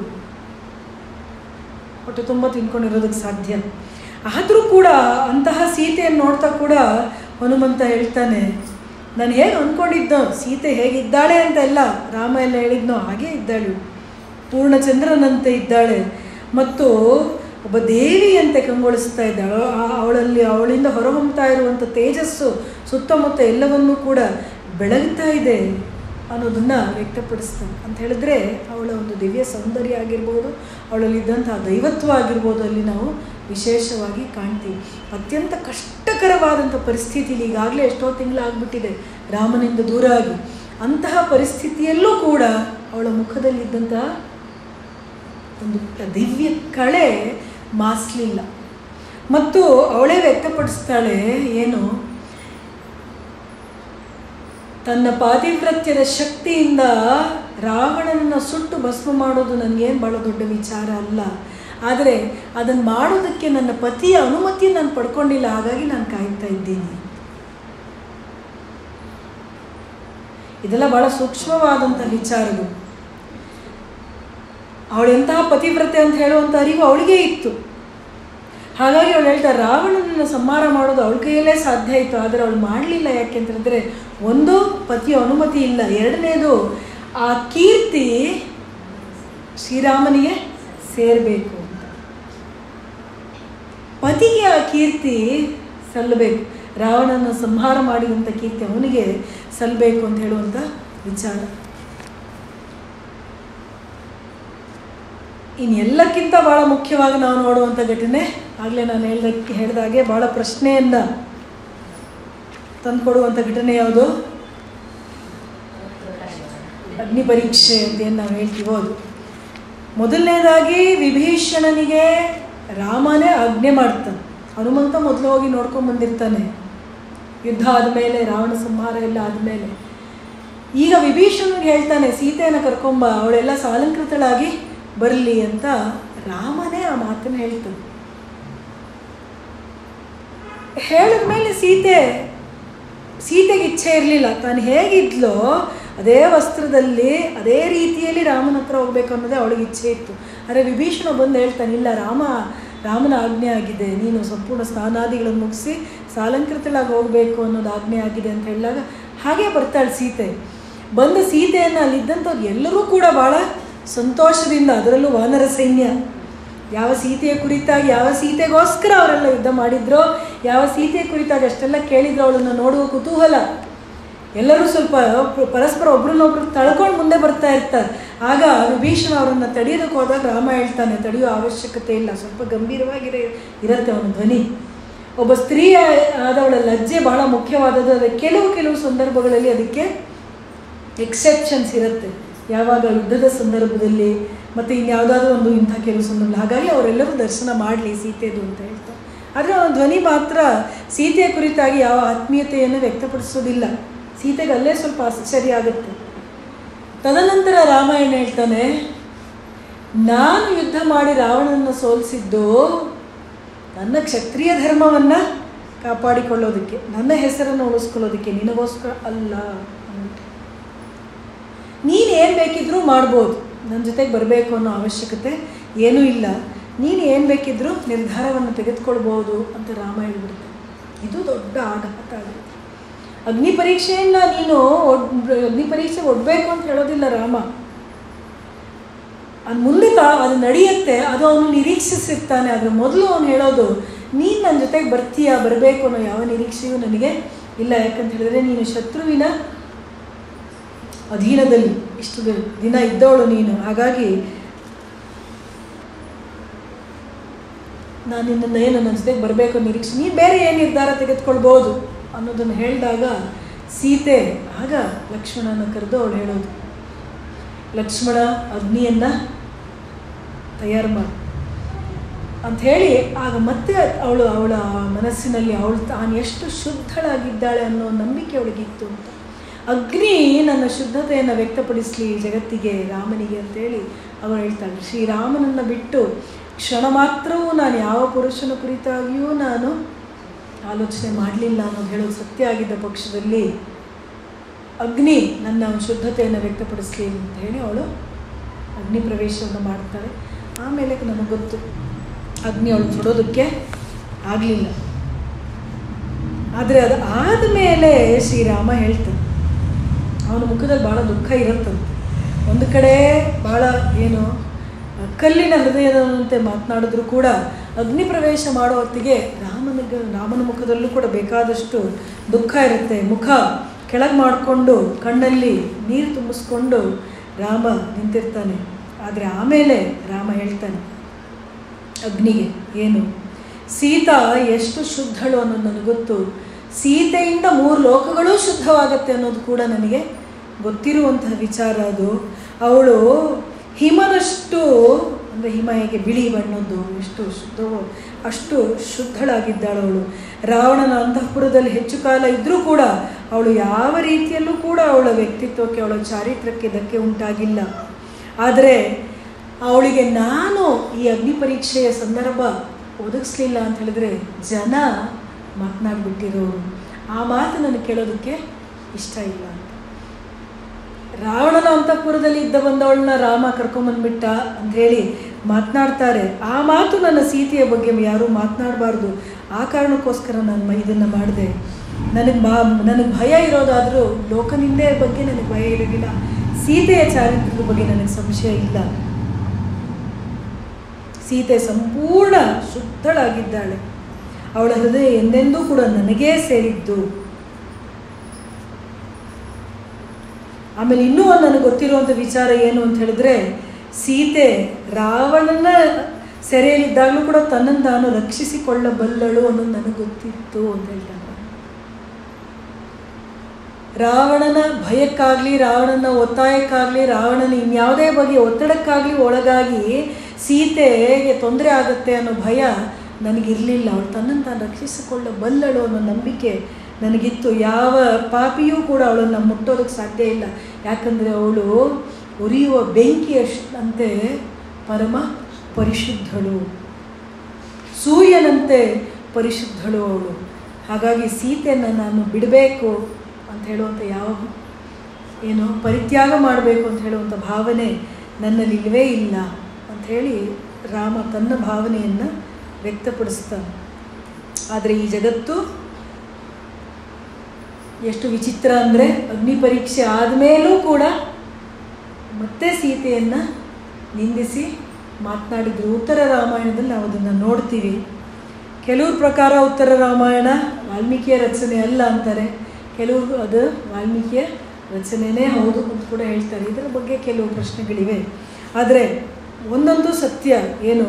Speaker 1: ಹೊಟ್ಟೆ ತುಂಬ ತಿನ್ಕೊಂಡಿರೋದಕ್ಕೆ ಸಾಧ್ಯ. ಆದರೂ ಕೂಡ ಅಂತಹ ಸೀತೆಯನ್ನು ನೋಡ್ತಾ ಕೂಡ ಹನುಮಂತ ಹೇಳ್ತಾನೆ, ನಾನು ಹೇಗೆ ಅಂದ್ಕೊಂಡಿದ್ದೋ ಸೀತೆ ಹೇಗಿದ್ದಾಳೆ ಅಂತ ಎಲ್ಲ ರಾಮ ಎಲ್ಲ ಹೇಳಿದ್ನೋ ಹಾಗೇ ಇದ್ದಾಳು, ಪೂರ್ಣಚಂದ್ರನಂತೆ ಇದ್ದಾಳೆ, ಮತ್ತು ಒಬ್ಬ ದೇವಿಯಂತೆ ಕಂಗೊಳಿಸ್ತಾ ಇದ್ದಾಳು. ಅವಳಲ್ಲಿ ಅವಳಿಂದ ಹೊರಹೊಮ್ತಾ ಇರುವಂಥ ತೇಜಸ್ಸು ಸುತ್ತಮುತ್ತ ಎಲ್ಲವನ್ನೂ ಕೂಡ ಬೆಳಗ್ತಾ ಇದೆ ಅನ್ನೋದನ್ನು ವ್ಯಕ್ತಪಡಿಸ್ತಾನೆ. ಅಂತ ಹೇಳಿದ್ರೆ ಅವಳ ಒಂದು ದಿವ್ಯ ಸೌಂದರ್ಯ ಆಗಿರ್ಬೋದು, ಅವಳಲ್ಲಿದ್ದಂತಹ ದೈವತ್ವ ಆಗಿರ್ಬೋದು ಅಲ್ಲಿ ನಾವು ವಿಶೇಷವಾಗಿ ಕಾಣ್ತೀವಿ. ಅತ್ಯಂತ ಕಷ್ಟಕರವಾದಂಥ ಪರಿಸ್ಥಿತಿಲಿ ಈಗಾಗಲೇ ಎಷ್ಟೋ ತಿಂಗಳಾಗ್ಬಿಟ್ಟಿದೆ ರಾಮನಿಂದ ದೂರ ಆಗಿ. ಅಂತಹ ಪರಿಸ್ಥಿತಿಯಲ್ಲೂ ಕೂಡ ಅವಳ ಮುಖದಲ್ಲಿದ್ದಂತಹ ಒಂದು ದಿವ್ಯ ಕಳೆ ಮಾಸಲಿಲ್ಲ. ಮತ್ತು ಅವಳೇ ವ್ಯಕ್ತಪಡಿಸ್ತಾಳೆ ಏನು, ತನ್ನ ಪಾತಿವ್ರತ್ಯದ ಶಕ್ತಿಯಿಂದ ರಾವಣನನ್ನು ಸುಟ್ಟು ಭಸ್ಮ ಮಾಡೋದು ನನಗೇನು ಭಾಳ ದೊಡ್ಡ ವಿಚಾರ ಅಲ್ಲ, ಆದರೆ ಅದನ್ನು ಮಾಡೋದಕ್ಕೆ ನನ್ನ ಪತಿಯ ಅನುಮತಿಯನ್ನು ನಾನು ಪಡ್ಕೊಂಡಿಲ್ಲ, ಹಾಗಾಗಿ ನಾನು ಕಾಯ್ತಾ ಇದ್ದೀನಿ. ಇದೆಲ್ಲ ಭಾಳ ಸೂಕ್ಷ್ಮವಾದಂಥ ವಿಚಾರಗಳು. ಅವಳೆಂತಹ ಪತಿವ್ರತೆ ಅಂತ ಹೇಳುವಂಥ ಅರಿವು ಅವಳಿಗೆ ಇತ್ತು. ಹಾಗಾಗಿ ಅವಳು ಹೇಳ್ತಾರೆ, ರಾವಣನನ್ನು ಸಂಹಾರ ಮಾಡೋದು ಅವಳ ಕೈಯಲ್ಲೇ ಸಾಧ್ಯ ಇತ್ತು, ಆದರೆ ಅವಳು ಮಾಡಲಿಲ್ಲ. ಯಾಕೆಂತಂದರೆ ಒಂದು, ಪತಿಯ ಅನುಮತಿ ಇಲ್ಲ, ಎರಡನೇದು ಆ ಕೀರ್ತಿ ಶ್ರೀರಾಮನಿಗೆ ಸೇರಬೇಕು, ಪತಿಗೆ ಆ ಕೀರ್ತಿ ಸಲ್ಲಬೇಕು, ರಾವಣನ ಸಂಹಾರ ಮಾಡಿದಂಥ ಕೀರ್ತಿ ಅವನಿಗೆ ಸಲ್ಲಬೇಕು ಅಂತ ಹೇಳುವಂಥ ವಿಚಾರ. ಇನ್ನೆಲ್ಲಕ್ಕಿಂತ ಭಾಳ ಮುಖ್ಯವಾಗಿ ನಾವು ನೋಡುವಂಥ ಘಟನೆ, ಆಗಲೇ ನಾನು ಹೇಳ್ದಕ್ಕೆ ಹೇಳಿದಾಗೆ ಭಾಳ ಪ್ರಶ್ನೆಯನ್ನು ತಂದುಕೊಡುವಂಥ ಘಟನೆ ಯಾವುದು? ಅಗ್ನಿ ಪರೀಕ್ಷೆ ಅಂತ ಏನು ನಾವು ಹೇಳ್ತೀವೋ ಅದು. ಮೊದಲನೇದಾಗಿ ವಿಭೀಷಣನಿಗೆ ರಾಮನೇ ಆಜ್ಞೆ ಮಾಡ್ತಾನೆ. ಹನುಮಂತ ಮೊದಲು ಹೋಗಿ ನೋಡ್ಕೊಂಡು ಬಂದಿರ್ತಾನೆ ಯುದ್ಧ ಆದಮೇಲೆ, ರಾವಣ ಸಂಹಾರ ಎಲ್ಲ ಆದಮೇಲೆ. ಈಗ ವಿಭೀಷಣನಿಗೆ ಹೇಳ್ತಾನೆ, ಸೀತೆಯನ್ನು ಕರ್ಕೊಂಬ, ಅವಳೆಲ್ಲ ಸಾಲಂಕೃತಳಾಗಿ ಬರಲಿ ಅಂತ ರಾಮನೇ ಆ ಮಾತನ್ನು ಹೇಳ್ತಾನೆ. ಹೇಳಿದ ಮೇಲೆ ಸೀತೆ ಸೀತೆಗೆ ಇಚ್ಛೆ ಇರಲಿಲ್ಲ, ತಾನು ಹೇಗಿದ್ಲೋ ಅದೇ ವಸ್ತ್ರದಲ್ಲಿ ಅದೇ ರೀತಿಯಲ್ಲಿ ರಾಮನ ಹತ್ರ ಹೋಗ್ಬೇಕು ಅನ್ನೋದೇ ಅವಳಿಗೆ ಇಚ್ಛೆ ಇತ್ತು. ಆದರೆ ವಿಭೀಷಣ ಬಂದು ಹೇಳ್ತಾನೆ, ಇಲ್ಲ ರಾಮ ರಾಮನ ಆಜ್ಞೆ ಆಗಿದೆ, ನೀನು ಸಂಪೂರ್ಣ ಸ್ನಾನಾದಿಗಳನ್ನು ಮುಗಿಸಿ ಸಾಲಂಕೃತಳಾಗಿ ಹೋಗಬೇಕು ಅನ್ನೋದು ಆಜ್ಞೆ ಆಗಿದೆ ಅಂತ ಹೇಳಿದಾಗ ಹಾಗೇ ಬರ್ತಾಳೆ ಸೀತೆ. ಬಂದ ಸೀತೆಯನ್ನು ಅಲ್ಲಿದ್ದಂಥವ್ರು ಎಲ್ಲರೂ ಕೂಡ ಭಾಳ ಸಂತೋಷದಿಂದ, ಅದರಲ್ಲೂ ವಾನರ ಸೈನ್ಯ, ಯಾವ ಸೀತೆಯ ಕುರಿತಾಗಿ, ಯಾವ ಸೀತೆಗೋಸ್ಕರ ಅವರೆಲ್ಲ ಯುದ್ಧ ಮಾಡಿದ್ರೋ, ಯಾವ ಸೀತೆಯ ಕುರಿತಾಗಿ ಅಷ್ಟೆಲ್ಲ ಕೇಳಿದ್ರು, ಅವಳನ್ನು ನೋಡುವ ಕುತೂಹಲ, ಎಲ್ಲರೂ ಸ್ವಲ್ಪ ಪರಸ್ಪರ ಒಬ್ರನ್ನೊಬ್ರು ತಳ್ಕೊಂಡು ಮುಂದೆ ಬರ್ತಾ ಇರ್ತಾರೆ. ಆಗ ವಿಭೀಷಣ ಅವರನ್ನು ತಡೆಯೋದಕ್ಕೆ ಹೋದಾಗ ರಾಮ ಹೇಳ್ತಾನೆ, ತಡೆಯೋ ಅವಶ್ಯಕತೆ ಇಲ್ಲ, ಸ್ವಲ್ಪ ಗಂಭೀರವಾಗಿರ ಇರುತ್ತೆ ಅವನ ಧ್ವನಿ. ಒಬ್ಬ ಸ್ತ್ರೀ ಆದವಳ ಲಜ್ಜೆ ಬಹಳ ಮುಖ್ಯವಾದದ್ದು. ಅದಕ್ಕೆ ಕೆಲವು ಕೆಲವು ಸಂದರ್ಭಗಳಲ್ಲಿ ಅದಕ್ಕೆ ಎಕ್ಸೆಪ್ಷನ್ಸ್ ಇರುತ್ತೆ, ಯಾವಾಗ ಯುದ್ಧದ ಸಂದರ್ಭದಲ್ಲಿ ಮತ್ತು ಇನ್ಯಾವುದಾದ್ರೂ ಒಂದು ಇಂಥ ಕೆಲವು ಸಂದರ್ಭ. ಹಾಗಾಗಿ ಅವರೆಲ್ಲರೂ ದರ್ಶನ ಮಾಡಲಿ ಸೀತೆದು ಅಂತ ಹೇಳ್ತಾರೆ. ಆದರೆ ಅವನ ಧ್ವನಿ ಮಾತ್ರ ಸೀತೆಯ ಕುರಿತಾಗಿ ಯಾವ ಆತ್ಮೀಯತೆಯನ್ನು ವ್ಯಕ್ತಪಡಿಸೋದಿಲ್ಲ. ಸೀತೆಗೆ ಅಲ್ಲೇ ಸ್ವಲ್ಪ ಆಶ್ಚರ್ಯ ಆಗುತ್ತೆ. ತದನಂತರ ರಾಮಾಯಣ ಹೇಳ್ತಾನೆ, ನಾನು ಯುದ್ಧ ಮಾಡಿ ರಾವಣನನ್ನು ಸೋಲಿಸಿದ್ದು ನನ್ನ ಕ್ಷತ್ರಿಯ ಧರ್ಮವನ್ನು ಕಾಪಾಡಿಕೊಳ್ಳೋದಕ್ಕೆ, ನನ್ನ ಹೆಸರನ್ನು ಉಳಿಸ್ಕೊಳ್ಳೋದಕ್ಕೆ, ನಿನಗೋಸ್ಕರ ಅಲ್ಲ. ನೀನು ಏನು ಬೇಕಿದ್ರೂ ಮಾಡ್ಬೋದು, ನನ್ನ ಜೊತೆಗೆ ಬರಬೇಕು ಅನ್ನೋ ಅವಶ್ಯಕತೆ ಏನೂ ಇಲ್ಲ, ನೀನು ಏನು ಬೇಕಿದ್ರೂ ನಿರ್ಧಾರವನ್ನು ತೆಗೆದುಕೊಳ್ಬೋದು ಅಂತ ರಾಮ ಹೇಳ್ಬಿಡುತ್ತೆ. ಇದು ದೊಡ್ಡ ಆಘಾತ ಆಗುತ್ತೆ. ಅಗ್ನಿ ಪರೀಕ್ಷೆಯನ್ನು ನೀನು ಒಡ್ ಅಗ್ನಿ ಪರೀಕ್ಷೆ ಒಡ್ಬೇಕು ಅಂತ ಹೇಳೋದಿಲ್ಲ ರಾಮ. ಅದು ಮುಂದೆ ತಾ ಅದು ನಡೆಯುತ್ತೆ, ಅದು ಅವನು ನಿರೀಕ್ಷಿಸಿರ್ತಾನೆ. ಅದ್ರ ಮೊದಲು ಅವನು ಹೇಳೋದು, ನೀನು ನನ್ನ ಜೊತೆಗೆ ಬರ್ತೀಯಾ, ಬರಬೇಕು ಅನ್ನೋ ಯಾವ ನಿರೀಕ್ಷೆಯೂ ನನಗೆ ಇಲ್ಲ. ಯಾಕಂತ ಹೇಳಿದ್ರೆ ನೀನು ಶತ್ರುವಿನ ಅಧೀನದಲ್ಲಿ ಇಷ್ಟು ದಿನ ಇದ್ದವಳು ನೀನು, ಹಾಗಾಗಿ ನಾನು ನಿನ್ನನ್ನು ಏನು ನನ್ನ ಜೊತೆಗೆ ಬರಬೇಕು ನಿರೀಕ್ಷೆ, ನೀನು ಬೇರೆ ಏನು ನಿರ್ಧಾರ ತೆಗೆದುಕೊಳ್ಬೋದು ಅನ್ನೋದನ್ನು ಹೇಳಿದಾಗ ಸೀತೆ ಆಗ ಲಕ್ಷ್ಮಣನ ಕರೆದು ಅವಳು ಹೇಳೋದು, ಲಕ್ಷ್ಮಣ ಅಗ್ನಿಯನ್ನು ತಯಾರು ಮಾಡಿ ಅಂಥೇಳಿ. ಆಗ ಮತ್ತೆ ಅವಳು ಅವಳ ಮನಸ್ಸಿನಲ್ಲಿ ಅವಳು ತಾನು ಎಷ್ಟು ಶುದ್ಧಳಾಗಿದ್ದಾಳೆ ಅನ್ನೋ ನಂಬಿಕೆ ಅವಳಿಗಿತ್ತು ಅಂತ. ಅಗ್ನಿ ನನ್ನ ಶುದ್ಧತೆಯನ್ನು ವ್ಯಕ್ತಪಡಿಸಲಿ ಜಗತ್ತಿಗೆ, ರಾಮನಿಗೆ ಅಂತೇಳಿ ಅವಳು ಹೇಳ್ತಾಳೆ. ಶ್ರೀರಾಮನನ್ನು ಬಿಟ್ಟು ಕ್ಷಣ ಮಾತ್ರವೂ ನಾನು ಯಾವ ಪುರುಷನ ಕುರಿತಾಗಿಯೂ ನಾನು ಆಲೋಚನೆ ಮಾಡಲಿಲ್ಲ ಅನ್ನೋದು ಹೇಳೋದು ಸತ್ಯ ಆಗಿದ್ದ ಪಕ್ಷದಲ್ಲಿ ಅಗ್ನಿ ನನ್ನ ಶುದ್ಧತೆಯನ್ನು ವ್ಯಕ್ತಪಡಿಸಲಿ ಅಂತ ಹೇಳಿ ಅವಳು ಅಗ್ನಿ ಪ್ರವೇಶವನ್ನು ಮಾಡ್ತಾಳೆ. ಆಮೇಲೆ ನಮಗೆ ಗೊತ್ತು ಅಗ್ನಿ ಅವಳು ಸುಡೋದಕ್ಕೆ ಆಗಲಿಲ್ಲ. ಆದರೆ ಅದು ಆದಮೇಲೆ ಶ್ರೀರಾಮ ಹೇಳ್ತಾನೆ, ಅವನ ಮುಖದಲ್ಲಿ ಭಾಳ ದುಃಖ ಇರುತ್ತಂತೆ. ಒಂದು ಕಡೆ ಭಾಳ ಏನು ಕಲ್ಲಿನ ಹೃದಯದಂತೆ ಮಾತನಾಡಿದ್ರು ಕೂಡ ಅಗ್ನಿ ಪ್ರವೇಶ ಮಾಡೋ ಹೊತ್ತಿಗೆ ರಾಮನಿಗೆ ರಾಮನ ಮುಖದಲ್ಲೂ ಕೂಡ ಬೇಕಾದಷ್ಟು ದುಃಖ ಇರುತ್ತೆ. ಮುಖ ಕೆಳಗೆ ಮಾಡಿಕೊಂಡು ಕಣ್ಣಲ್ಲಿ ನೀರು ತುಂಬಿಸ್ಕೊಂಡು ರಾಮ ನಿಂತಿರ್ತಾನೆ. ಆದರೆ ಆಮೇಲೆ ರಾಮ ಹೇಳ್ತಾನೆ ಅಗ್ನಿಗೆ, ಏನು ಸೀತಾ ಎಷ್ಟು ಶುದ್ಧಳು ಅನ್ನೋದು ನನಗೆ ಗೊತ್ತು, ಸೀತೆಯಿಂದ ಮೂರು ಲೋಕಗಳೂ ಶುದ್ಧವಾಗತ್ತೆ ಅನ್ನೋದು ಕೂಡ ನನಗೆ ಗೊತ್ತಿರುವಂತಹ ವಿಚಾರ. ಅದು ಅವಳು ಹಿಮದಷ್ಟು, ಅಂದರೆ ಹಿಮ ಹೇಗೆ ಬಿಳಿ ಬಣ್ಣದ್ದು ಎಷ್ಟು ಶುದ್ಧವೋ ಅಷ್ಟು ಶುದ್ಧಳಾಗಿದ್ದಾಳವಳು. ರಾವಣನ ಅಂತಃಪುರದಲ್ಲಿ ಹೆಚ್ಚು ಕಾಲ ಇದ್ದರೂ ಕೂಡ ಅವಳು ಯಾವ ರೀತಿಯಲ್ಲೂ ಕೂಡ ಅವಳ ವ್ಯಕ್ತಿತ್ವಕ್ಕೆ, ಅವಳ ಚಾರಿತ್ರಕ್ಕೆ ಧಕ್ಕೆ ಉಂಟಾಗಿಲ್ಲ. ಆದರೆ ಅವಳಿಗೆ ನಾನು ಈ ಅಗ್ನಿ ಪರೀಕ್ಷೆಯ ಸಂದರ್ಭ ಒದಗಿಸ್ಲಿಲ್ಲ ಅಂತ ಹೇಳಿದ್ರೆ ಜನ ಮಾತನಾಡ್ಬಿಟ್ಟಿರೋರು, ಆ ಮಾತು ನನಗೆ ಕೇಳೋದಕ್ಕೆ ಇಷ್ಟ ಇಲ್ಲ ಅಂತ. ರಾವಣನ ಅಂತಃಪುರದಲ್ಲಿ ಇದ್ದ ಬಂದವಳನ್ನ ರಾಮ ಕರ್ಕೊಂಬಂದ್ಬಿಟ್ಟ ಅಂಥೇಳಿ ಮಾತನಾಡ್ತಾರೆ. ಆ ಮಾತು ನನ್ನ ಸೀತೆಯ ಬಗ್ಗೆ ಯಾರೂ ಮಾತನಾಡಬಾರ್ದು, ಆ ಕಾರಣಕ್ಕೋಸ್ಕರ ನಾನು ಇದನ್ನು ಮಾಡಿದೆ. ನನಗೆ ಬಾ ನನಗೆ ಭಯ ಇರೋದಾದರೂ ಲೋಕನಿಂದೆಯ ಬಗ್ಗೆ ನನಗೆ ಭಯ ಇರೋದಿಲ್ಲ, ಸೀತೆಯ ಚಾರಿತ್ರದ ಬಗ್ಗೆ ನನಗೆ ಸಂಶಯ ಇಲ್ಲ. ಸೀತೆ ಸಂಪೂರ್ಣ ಶುದ್ಧಳಾಗಿದ್ದಾಳೆ, ಅವಳ ಹೃದಯ ಎಂದೆಂದೂ ಕೂಡ ನನಗೇ ಸೇರಿದ್ದು. ಆಮೇಲೆ ಇನ್ನೂ ಒಂದು ನನಗೆ ಗೊತ್ತಿರುವಂಥ ವಿಚಾರ ಏನು ಅಂತ ಹೇಳಿದ್ರೆ, ಸೀತೆ ರಾವಣನ ಸೆರೆಯಲ್ಲಿದ್ದಾಗಲೂ ಕೂಡ ತನ್ನನ್ನು ತಾನು ರಕ್ಷಿಸಿಕೊಳ್ಳಬಲ್ಲಳು ಅನ್ನೋದು ನನಗೆ ಗೊತ್ತಿತ್ತು ಅಂತ ಹೇಳ್ತಾರೆ. ರಾವಣನ ಭಯಕ್ಕಾಗಲಿ, ರಾವಣನ ಒತ್ತಾಯಕ್ಕಾಗಲಿ, ರಾವಣನ ಇನ್ಯಾವುದೇ ಬಗೆಯ ಒತ್ತಡಕ್ಕಾಗಲಿ ಒಳಗಾಗಿ ಸೀತೆಗೆ ತೊಂದರೆ ಆಗುತ್ತೆ ಅನ್ನೋ ಭಯ ನನಗಿರಲಿಲ್ಲ. ಅವಳು ತನ್ನನ್ನು ತಾನು ರಕ್ಷಿಸಿಕೊಳ್ಳಬಲ್ಲಳು ಅನ್ನೋ ನಂಬಿಕೆ ನನಗಿತ್ತು. ಯಾವ ಪಾಪಿಯೂ ಕೂಡ ಅವಳನ್ನು ಮುಟ್ಟೋದಕ್ಕೆ ಸಾಧ್ಯ ಇಲ್ಲ. ಯಾಕಂದರೆ ಅವಳು ಉರಿಯುವ ಬೆಂಕಿಯಷ್ಟಂತೆ ಪರಮ ಪರಿಶುದ್ಧಳು, ಸೂರ್ಯನಂತೆ ಪರಿಶುದ್ಧಳು ಅವಳು. ಹಾಗಾಗಿ ಸೀತೆಯನ್ನು ನಾನು ಬಿಡಬೇಕು ಅಂತ ಹೇಳುವಂಥ ಯಾವ ಏನು ಪರಿತ್ಯಾಗ ಮಾಡಬೇಕು ಅಂತ ಹೇಳುವಂಥ ಭಾವನೆ ನನ್ನಲ್ಲಿ ಇಲ್ಲವೇ ಇಲ್ಲ ಅಂಥೇಳಿ ರಾಮ ತನ್ನ ಭಾವನೆಯನ್ನು ವ್ಯಕ್ತಪಡಿಸ್ತಾನೆ. ಆದರೆ ಈ ಜಗತ್ತು ಎಷ್ಟು ವಿಚಿತ್ರ ಅಂದರೆ ಅಗ್ನಿ ಪರೀಕ್ಷೆ ಆದಮೇಲೂ ಕೂಡ ಮತ್ತೆ ಸೀತೆಯನ್ನು ನಿಂದಿಸಿ ಮಾತನಾಡಿದ್ರು. ಉತ್ತರ ರಾಮಾಯಣದಲ್ಲಿ ನಾವು ಅದನ್ನು ನೋಡ್ತೀವಿ. ಕೆಲವ್ರ ಪ್ರಕಾರ ಉತ್ತರ ರಾಮಾಯಣ ವಾಲ್ಮೀಕಿಯ ರಚನೆ ಅಲ್ಲ ಅಂತಾರೆ, ಕೆಲವರು ಅದು ವಾಲ್ಮೀಕಿಯ ರಚನೆಯೇ ಹೌದು ಅಂತ ಕೂಡ ಹೇಳ್ತಾರೆ. ಇದರ ಬಗ್ಗೆ ಕೆಲವು ಪ್ರಶ್ನೆಗಳಿವೆ. ಆದರೆ ಒಂದೊಂದು ಸತ್ಯ ಏನು,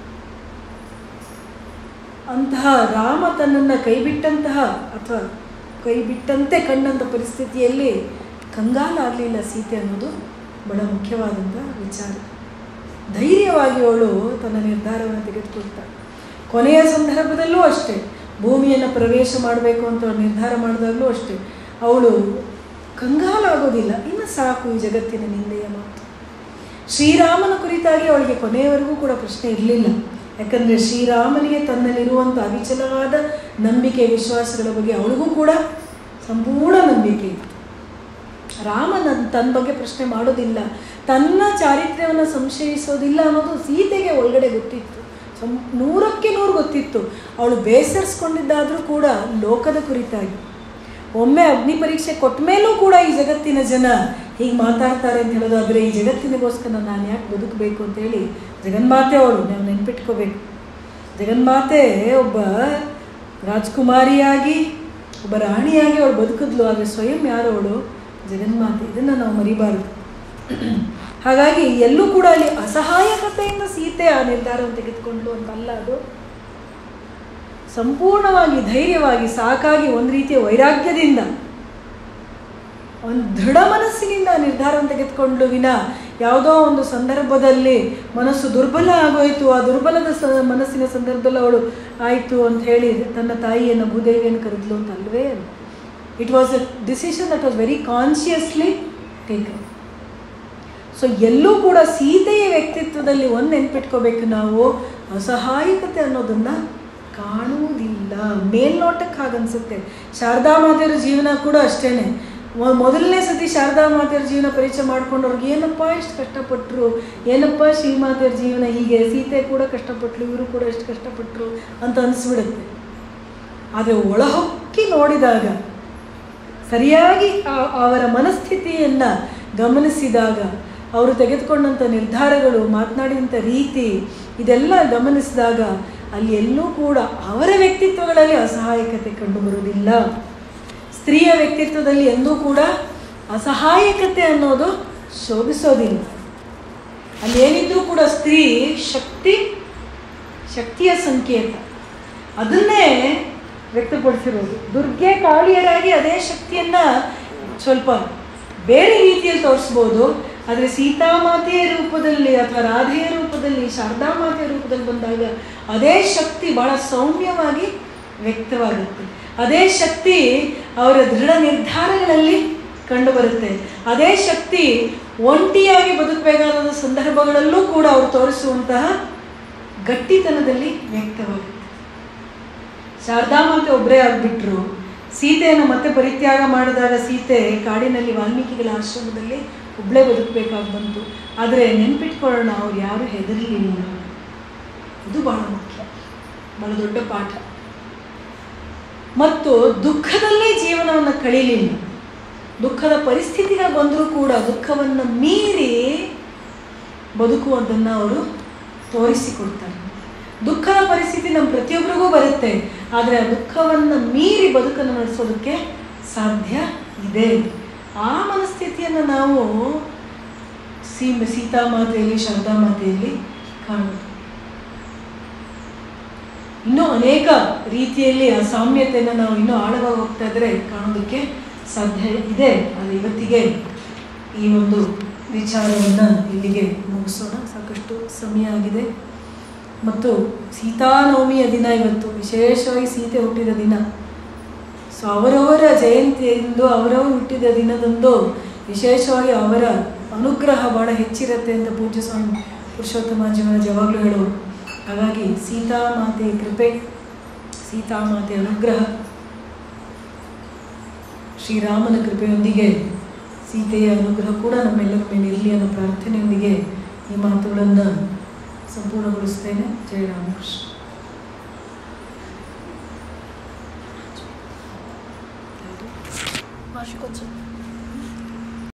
Speaker 1: ಅಂತಹ ರಾಮ ತನ್ನನ್ನು ಕೈಬಿಟ್ಟಂತಹ ಅಥವಾ ಕೈಬಿಟ್ಟಂತೆ ಕಂಡಂಥ ಪರಿಸ್ಥಿತಿಯಲ್ಲಿ ಕಂಗಾಲಾಗಲಿಲ್ಲ ಸೀತೆ ಅನ್ನೋದು ಬಹಳ ಮುಖ್ಯವಾದಂಥ ವಿಚಾರ. ಧೈರ್ಯವಾಗಿ ಅವಳು ತನ್ನ ನಿರ್ಧಾರವನ್ನು ತೆಗೆದುಕೊಳ್ತಾಳೆ. ಕೊನೆಯ ಸಂದರ್ಭದಲ್ಲೂ ಅಷ್ಟೇ, ಭೂಮಿಯನ್ನು ಪ್ರವೇಶ ಮಾಡಬೇಕು ಅಂತ ಅವಳು ನಿರ್ಧಾರ ಮಾಡಿದಾಗಲೂ ಅಷ್ಟೇ ಅವಳು ಕಂಗಾಲಾಗೋದಿಲ್ಲ. ಇನ್ನು ಸಾಕು ಈ ಜಗತ್ತಿನ ನಿಂದೆಯ ಮಾತು. ಶ್ರೀರಾಮನ ಕುರಿತಾಗಿ ಅವಳಿಗೆ ಕೊನೆಯವರೆಗೂ ಕೂಡ ಪ್ರಶ್ನೆ ಇರಲಿಲ್ಲ. ಯಾಕಂದರೆ ಶ್ರೀರಾಮನಿಗೆ ತನ್ನಲ್ಲಿರುವಂಥ ಅವಿಚಲವಾದ ನಂಬಿಕೆ ವಿಶ್ವಾಸಗಳ ಬಗ್ಗೆ ಅವಳಿಗೂ ಕೂಡ ಸಂಪೂರ್ಣ ನಂಬಿಕೆ ಇತ್ತು. ರಾಮ ತನ್ನ ಬಗ್ಗೆ ಪ್ರಶ್ನೆ ಮಾಡೋದಿಲ್ಲ, ತನ್ನ ಚಾರಿತ್ರ್ಯವನ್ನು ಸಂಶಯಿಸೋದಿಲ್ಲ ಅನ್ನೋದು ಸೀತೆಗೆ ಒಳಗಡೆ ಗೊತ್ತಿತ್ತು. ಸಂ ನೂರಕ್ಕೆ ನೂರು ಗೊತ್ತಿತ್ತು. ಅವಳು ಬೇಸರಿಸ್ಕೊಂಡಿದ್ದಾದರೂ ಕೂಡ ಲೋಕದ ಕುರಿತಾಗಿ. ಒಮ್ಮೆ ಅಗ್ನಿ ಪರೀಕ್ಷೆ ಕೊಟ್ಟ ಮೇಲೂ ಕೂಡ ಈ ಜಗತ್ತಿನ ಜನ ಹೀಗೆ ಮಾತಾಡ್ತಾರೆ ಅಂತ ಹೇಳೋದಾದರೆ ಈ ಜಗತ್ತಿನಿಗೋಸ್ಕರ ನಾನು ಯಾಕೆ ಬದುಕಬೇಕು ಅಂತೇಳಿ ಜಗನ್ಮಾತೆ ಅವಳು ನಾವು ನೆನ್ಪಿಟ್ಕೋಬೇಕು. ಜಗನ್ಮಾತೆ ಒಬ್ಬ ರಾಜ್ಕುಮಾರಿಯಾಗಿ ಒಬ್ಬ ರಾಣಿಯಾಗಿ ಅವಳು ಬದುಕಿದ್ಲು. ಆದರೆ ಸ್ವಯಂ ಯಾರು ಅವಳು? ಜಗನ್ಮಾತೆ. ಇದನ್ನು ನಾವು ಮರಿಬಾರದು. ಹಾಗಾಗಿ ಎಲ್ಲೂ ಕೂಡ ಅಲ್ಲಿ ಅಸಹಾಯಕತೆಯಿಂದ ಸೀತೆ ಆ ನಿರ್ಧಾರವನ್ನು ತೆಗೆದುಕೊಂಡ್ಲು ಅಂತಲ್ಲ, ಅದು ಸಂಪೂರ್ಣವಾಗಿ ಧೈರ್ಯವಾಗಿ ಸಾಕಾಗಿ ಒಂದು ರೀತಿಯ ವೈರಾಗ್ಯದಿಂದ ಒಂದು ದೃಢ ಮನಸ್ಸಿನಿಂದ ನಿರ್ಧಾರವನ್ನು ತೆಗೆದುಕೊಂಡ್ಲು ವಿನ ಯಾವುದೋ ಒಂದು ಸಂದರ್ಭದಲ್ಲಿ ಮನಸ್ಸು ದುರ್ಬಲ ಆಗೋಯಿತು, ಆ ದುರ್ಬಲದ ಸ ಮನಸ್ಸಿನ ಸಂದರ್ಭದಲ್ಲಿ ಅವಳು ಆಯಿತು ಅಂತ ಹೇಳಿ ತನ್ನ ತಾಯಿಯನ್ನು ಭೂದೇವಿಯನ್ನು ಕರೆದ್ಲು ಅಂತ ಅಲ್ವೇ. It was a decision that was very consciously taken. So ಎಲ್ಲೂ ಕೂಡ ಸೀತೆಯ ವ್ಯಕ್ತಿತ್ವದಲ್ಲಿ ಒಂದು ನೆನ್ಪಿಟ್ಕೋಬೇಕು ನಾವು, ಅಸಹಾಯಕತೆ ಅನ್ನೋದನ್ನು ಕಾಣುವುದಿಲ್ಲ. ಮೇಲ್ನೋಟಕ್ಕೆ ಹಾಗನ್ಸುತ್ತೆ. ಶಾರದಾ ಮಾತೆಯರ ಜೀವನ ಕೂಡ ಅಷ್ಟೇ. ಮೊದಲನೇ ಸತಿ ಶಾರದಾ ಮಾತೆಯರ ಜೀವನ ಪರಿಚಯ ಮಾಡ್ಕೊಂಡವ್ರಿಗೆ ಏನಪ್ಪ ಎಷ್ಟು ಕಷ್ಟಪಟ್ಟರು, ಏನಪ್ಪ ಶ್ರೀಮಾತೆಯರ ಜೀವನ ಹೀಗೆ, ಸೀತೆ ಕೂಡ ಕಷ್ಟಪಟ್ಟರು, ಇವರು ಕೂಡ ಎಷ್ಟು ಕಷ್ಟಪಟ್ಟರು ಅಂತ ಅನಿಸ್ಬಿಡುತ್ತೆ. ಆದರೆ ಒಳಹೊಕ್ಕಿ ನೋಡಿದಾಗ, ಸರಿಯಾಗಿ ಅವರ ಮನಸ್ಥಿತಿಯನ್ನು ಗಮನಿಸಿದಾಗ, ಅವರು ತೆಗೆದುಕೊಂಡಂಥ ನಿರ್ಧಾರಗಳು, ಮಾತನಾಡಿದಂಥ ರೀತಿ, ಇದೆಲ್ಲ ಗಮನಿಸಿದಾಗ ಅಲ್ಲಿ ಎಲ್ಲೂ ಕೂಡ ಅವರ ವ್ಯಕ್ತಿತ್ವಗಳಲ್ಲಿ ಅಸಹಾಯಕತೆ ಕಂಡುಬರುವುದಿಲ್ಲ. ಸ್ತ್ರೀಯ ವ್ಯಕ್ತಿತ್ವದಲ್ಲಿ ಎಂದೂ ಕೂಡ ಅಸಹಾಯಕತೆ ಅನ್ನೋದು ಶೋಭಿಸೋದಿಲ್ಲ. ಅಲ್ಲಿ ಏನಿದ್ರೂ ಕೂಡ ಸ್ತ್ರೀ ಶಕ್ತಿ, ಶಕ್ತಿಯ ಸಂಕೇತ, ಅದನ್ನೇ ವ್ಯಕ್ತಪಡಿಸಿರೋದು. ದುರ್ಗೆ ಕಾಳಿಯರಾಗಿ ಅದೇ ಶಕ್ತಿಯನ್ನು ಸ್ವಲ್ಪ ಬೇರೆ ರೀತಿಯಲ್ಲಿ ತೋರಿಸ್ಬೋದು. ಆದರೆ ಸೀತಾಮಾತೆಯ ರೂಪದಲ್ಲಿ ಅಥವಾ ರಾಧೆಯ ರೂಪದಲ್ಲಿ, ಶಾರದಾ ಮಾತೆಯ ರೂಪದಲ್ಲಿ ಬಂದಾಗ ಅದೇ ಶಕ್ತಿ ಬಹಳ ಸೌಮ್ಯವಾಗಿ ವ್ಯಕ್ತವಾಗುತ್ತೆ. ಅದೇ ಶಕ್ತಿ ಅವರ ದೃಢ ನಿರ್ಧಾರಗಳಲ್ಲಿ ಕಂಡುಬರುತ್ತೆ. ಅದೇ ಶಕ್ತಿ ಒಂಟಿಯಾಗಿ ಬದುಕಬೇಕಾದ ಸಂದರ್ಭಗಳಲ್ಲೂ ಕೂಡ ಅವರು ತೋರಿಸುವಂತಹ ಗಟ್ಟಿತನದಲ್ಲಿ ವ್ಯಕ್ತವಾಗುತ್ತೆ. ಶಾರದಾ ಮಾತೆ ಒಬ್ಬರೇ ಆಗಿಬಿಟ್ರು. ಸೀತೆಯನ್ನು ಮತ್ತೆ ಪರಿತ್ಯಾಗ ಮಾಡಿದಾಗ ಸೀತೆ ಕಾಡಿನಲ್ಲಿ ವಾಲ್ಮೀಕಿಗಳ ಆಶ್ರಮದಲ್ಲಿ ಒಬ್ಬಳೇ ಬದುಕಬೇಕಾಗಿ ಬಂತು. ಆದರೆ ನೆನ್ಪಿಟ್ಕೊಳ್ಳೋಣ, ಅವ್ರು ಯಾರು ಹೆದರಲಿಲ್ಲ. ಇದು ಬಹಳ ಮುಖ್ಯ, ಬಹಳ ದೊಡ್ಡ ಪಾಠ. ಮತ್ತು ದುಃಖದಲ್ಲೇ ಜೀವನವನ್ನು ಕಳೀಲಿಲ್ಲ. ದುಃಖದ ಪರಿಸ್ಥಿತಿಗಳು ಬಂದರೂ ಕೂಡ ದುಃಖವನ್ನು ಮೀರಿ ಬದುಕುವುದನ್ನು ಅವರು ತೋರಿಸಿಕೊಡ್ತಾರೆ. ದುಃಖದ ಪರಿಸ್ಥಿತಿ ನಮ್ಮ ಪ್ರತಿಯೊಬ್ಬರಿಗೂ ಬರುತ್ತೆ, ಆದರೆ ಆ ದುಃಖವನ್ನು ಮೀರಿ ಬದುಕನ್ನು ನಡೆಸೋದಕ್ಕೆ ಸಾಧ್ಯ ಇದೆ. ಆ ಮನಸ್ಥಿತಿಯನ್ನು ನಾವು ಸೀ ಸೀತಾಮಾತೆಯಲ್ಲಿ, ಶಾರದಾ ಮಾತೆಯಲ್ಲಿ ಕಾಣುತ್ತೆ. ಇನ್ನೂ ಅನೇಕ ರೀತಿಯಲ್ಲಿ ಆ ಸಾಮ್ಯತೆಯನ್ನು ನಾವು ಇನ್ನೂ ಆಳವಾಗಿ ಹೋಗ್ತಾ ಇದ್ದರೆ ಕಾಣೋದಕ್ಕೆ ಸಾಧ್ಯ ಇದೆ. ಆದರೆ ಇವತ್ತಿಗೆ ಈ ಒಂದು ವಿಚಾರವನ್ನು ಇಲ್ಲಿಗೆ ಮುಗಿಸೋಣ. ಸಾಕಷ್ಟು ಸಮಯ ಆಗಿದೆ. ಮತ್ತು ಸೀತಾನವಮಿಯ ದಿನ ಇವತ್ತು, ವಿಶೇಷವಾಗಿ ಸೀತೆ ಹುಟ್ಟಿದ ದಿನ. ಸೊ ಅವರವರ ಜಯಂತಿಯಂದು, ಅವರವರು ಹುಟ್ಟಿದ ದಿನದಂದು ವಿಶೇಷವಾಗಿ ಅವರ ಅನುಗ್ರಹ ಭಾಳ ಹೆಚ್ಚಿರುತ್ತೆ ಅಂತ ಪೂಜ್ಯ ಸ್ವಾಮಿ ಪುರುಷೋತ್ತಮಾಜಿಯವರ ಯಾವಾಗಲೂ ಹೇಳೋರು. ಹಾಗಾಗಿ ಸೀತಾಮಾತೆಯ ಕೃಪೆ, ಸೀತಾಮಾತೆಯ ಅನುಗ್ರಹ, ಶ್ರೀರಾಮನ ಕೃಪೆಯೊಂದಿಗೆ ಸೀತೆಯ ಅನುಗ್ರಹ ಕೂಡ ನಮ್ಮೆಲ್ಲರ ಮೇಲೆ ಇರಲಿ ಅನ್ನೋ ಪ್ರಾರ್ಥನೆಯೊಂದಿಗೆ ಈ ಮಾತುಗಳನ್ನು ಸಂಪೂರ್ಣಗೊಳಿಸ್ತೇನೆ. ಜಯ ರಾಮಕೃಷ್ಣ.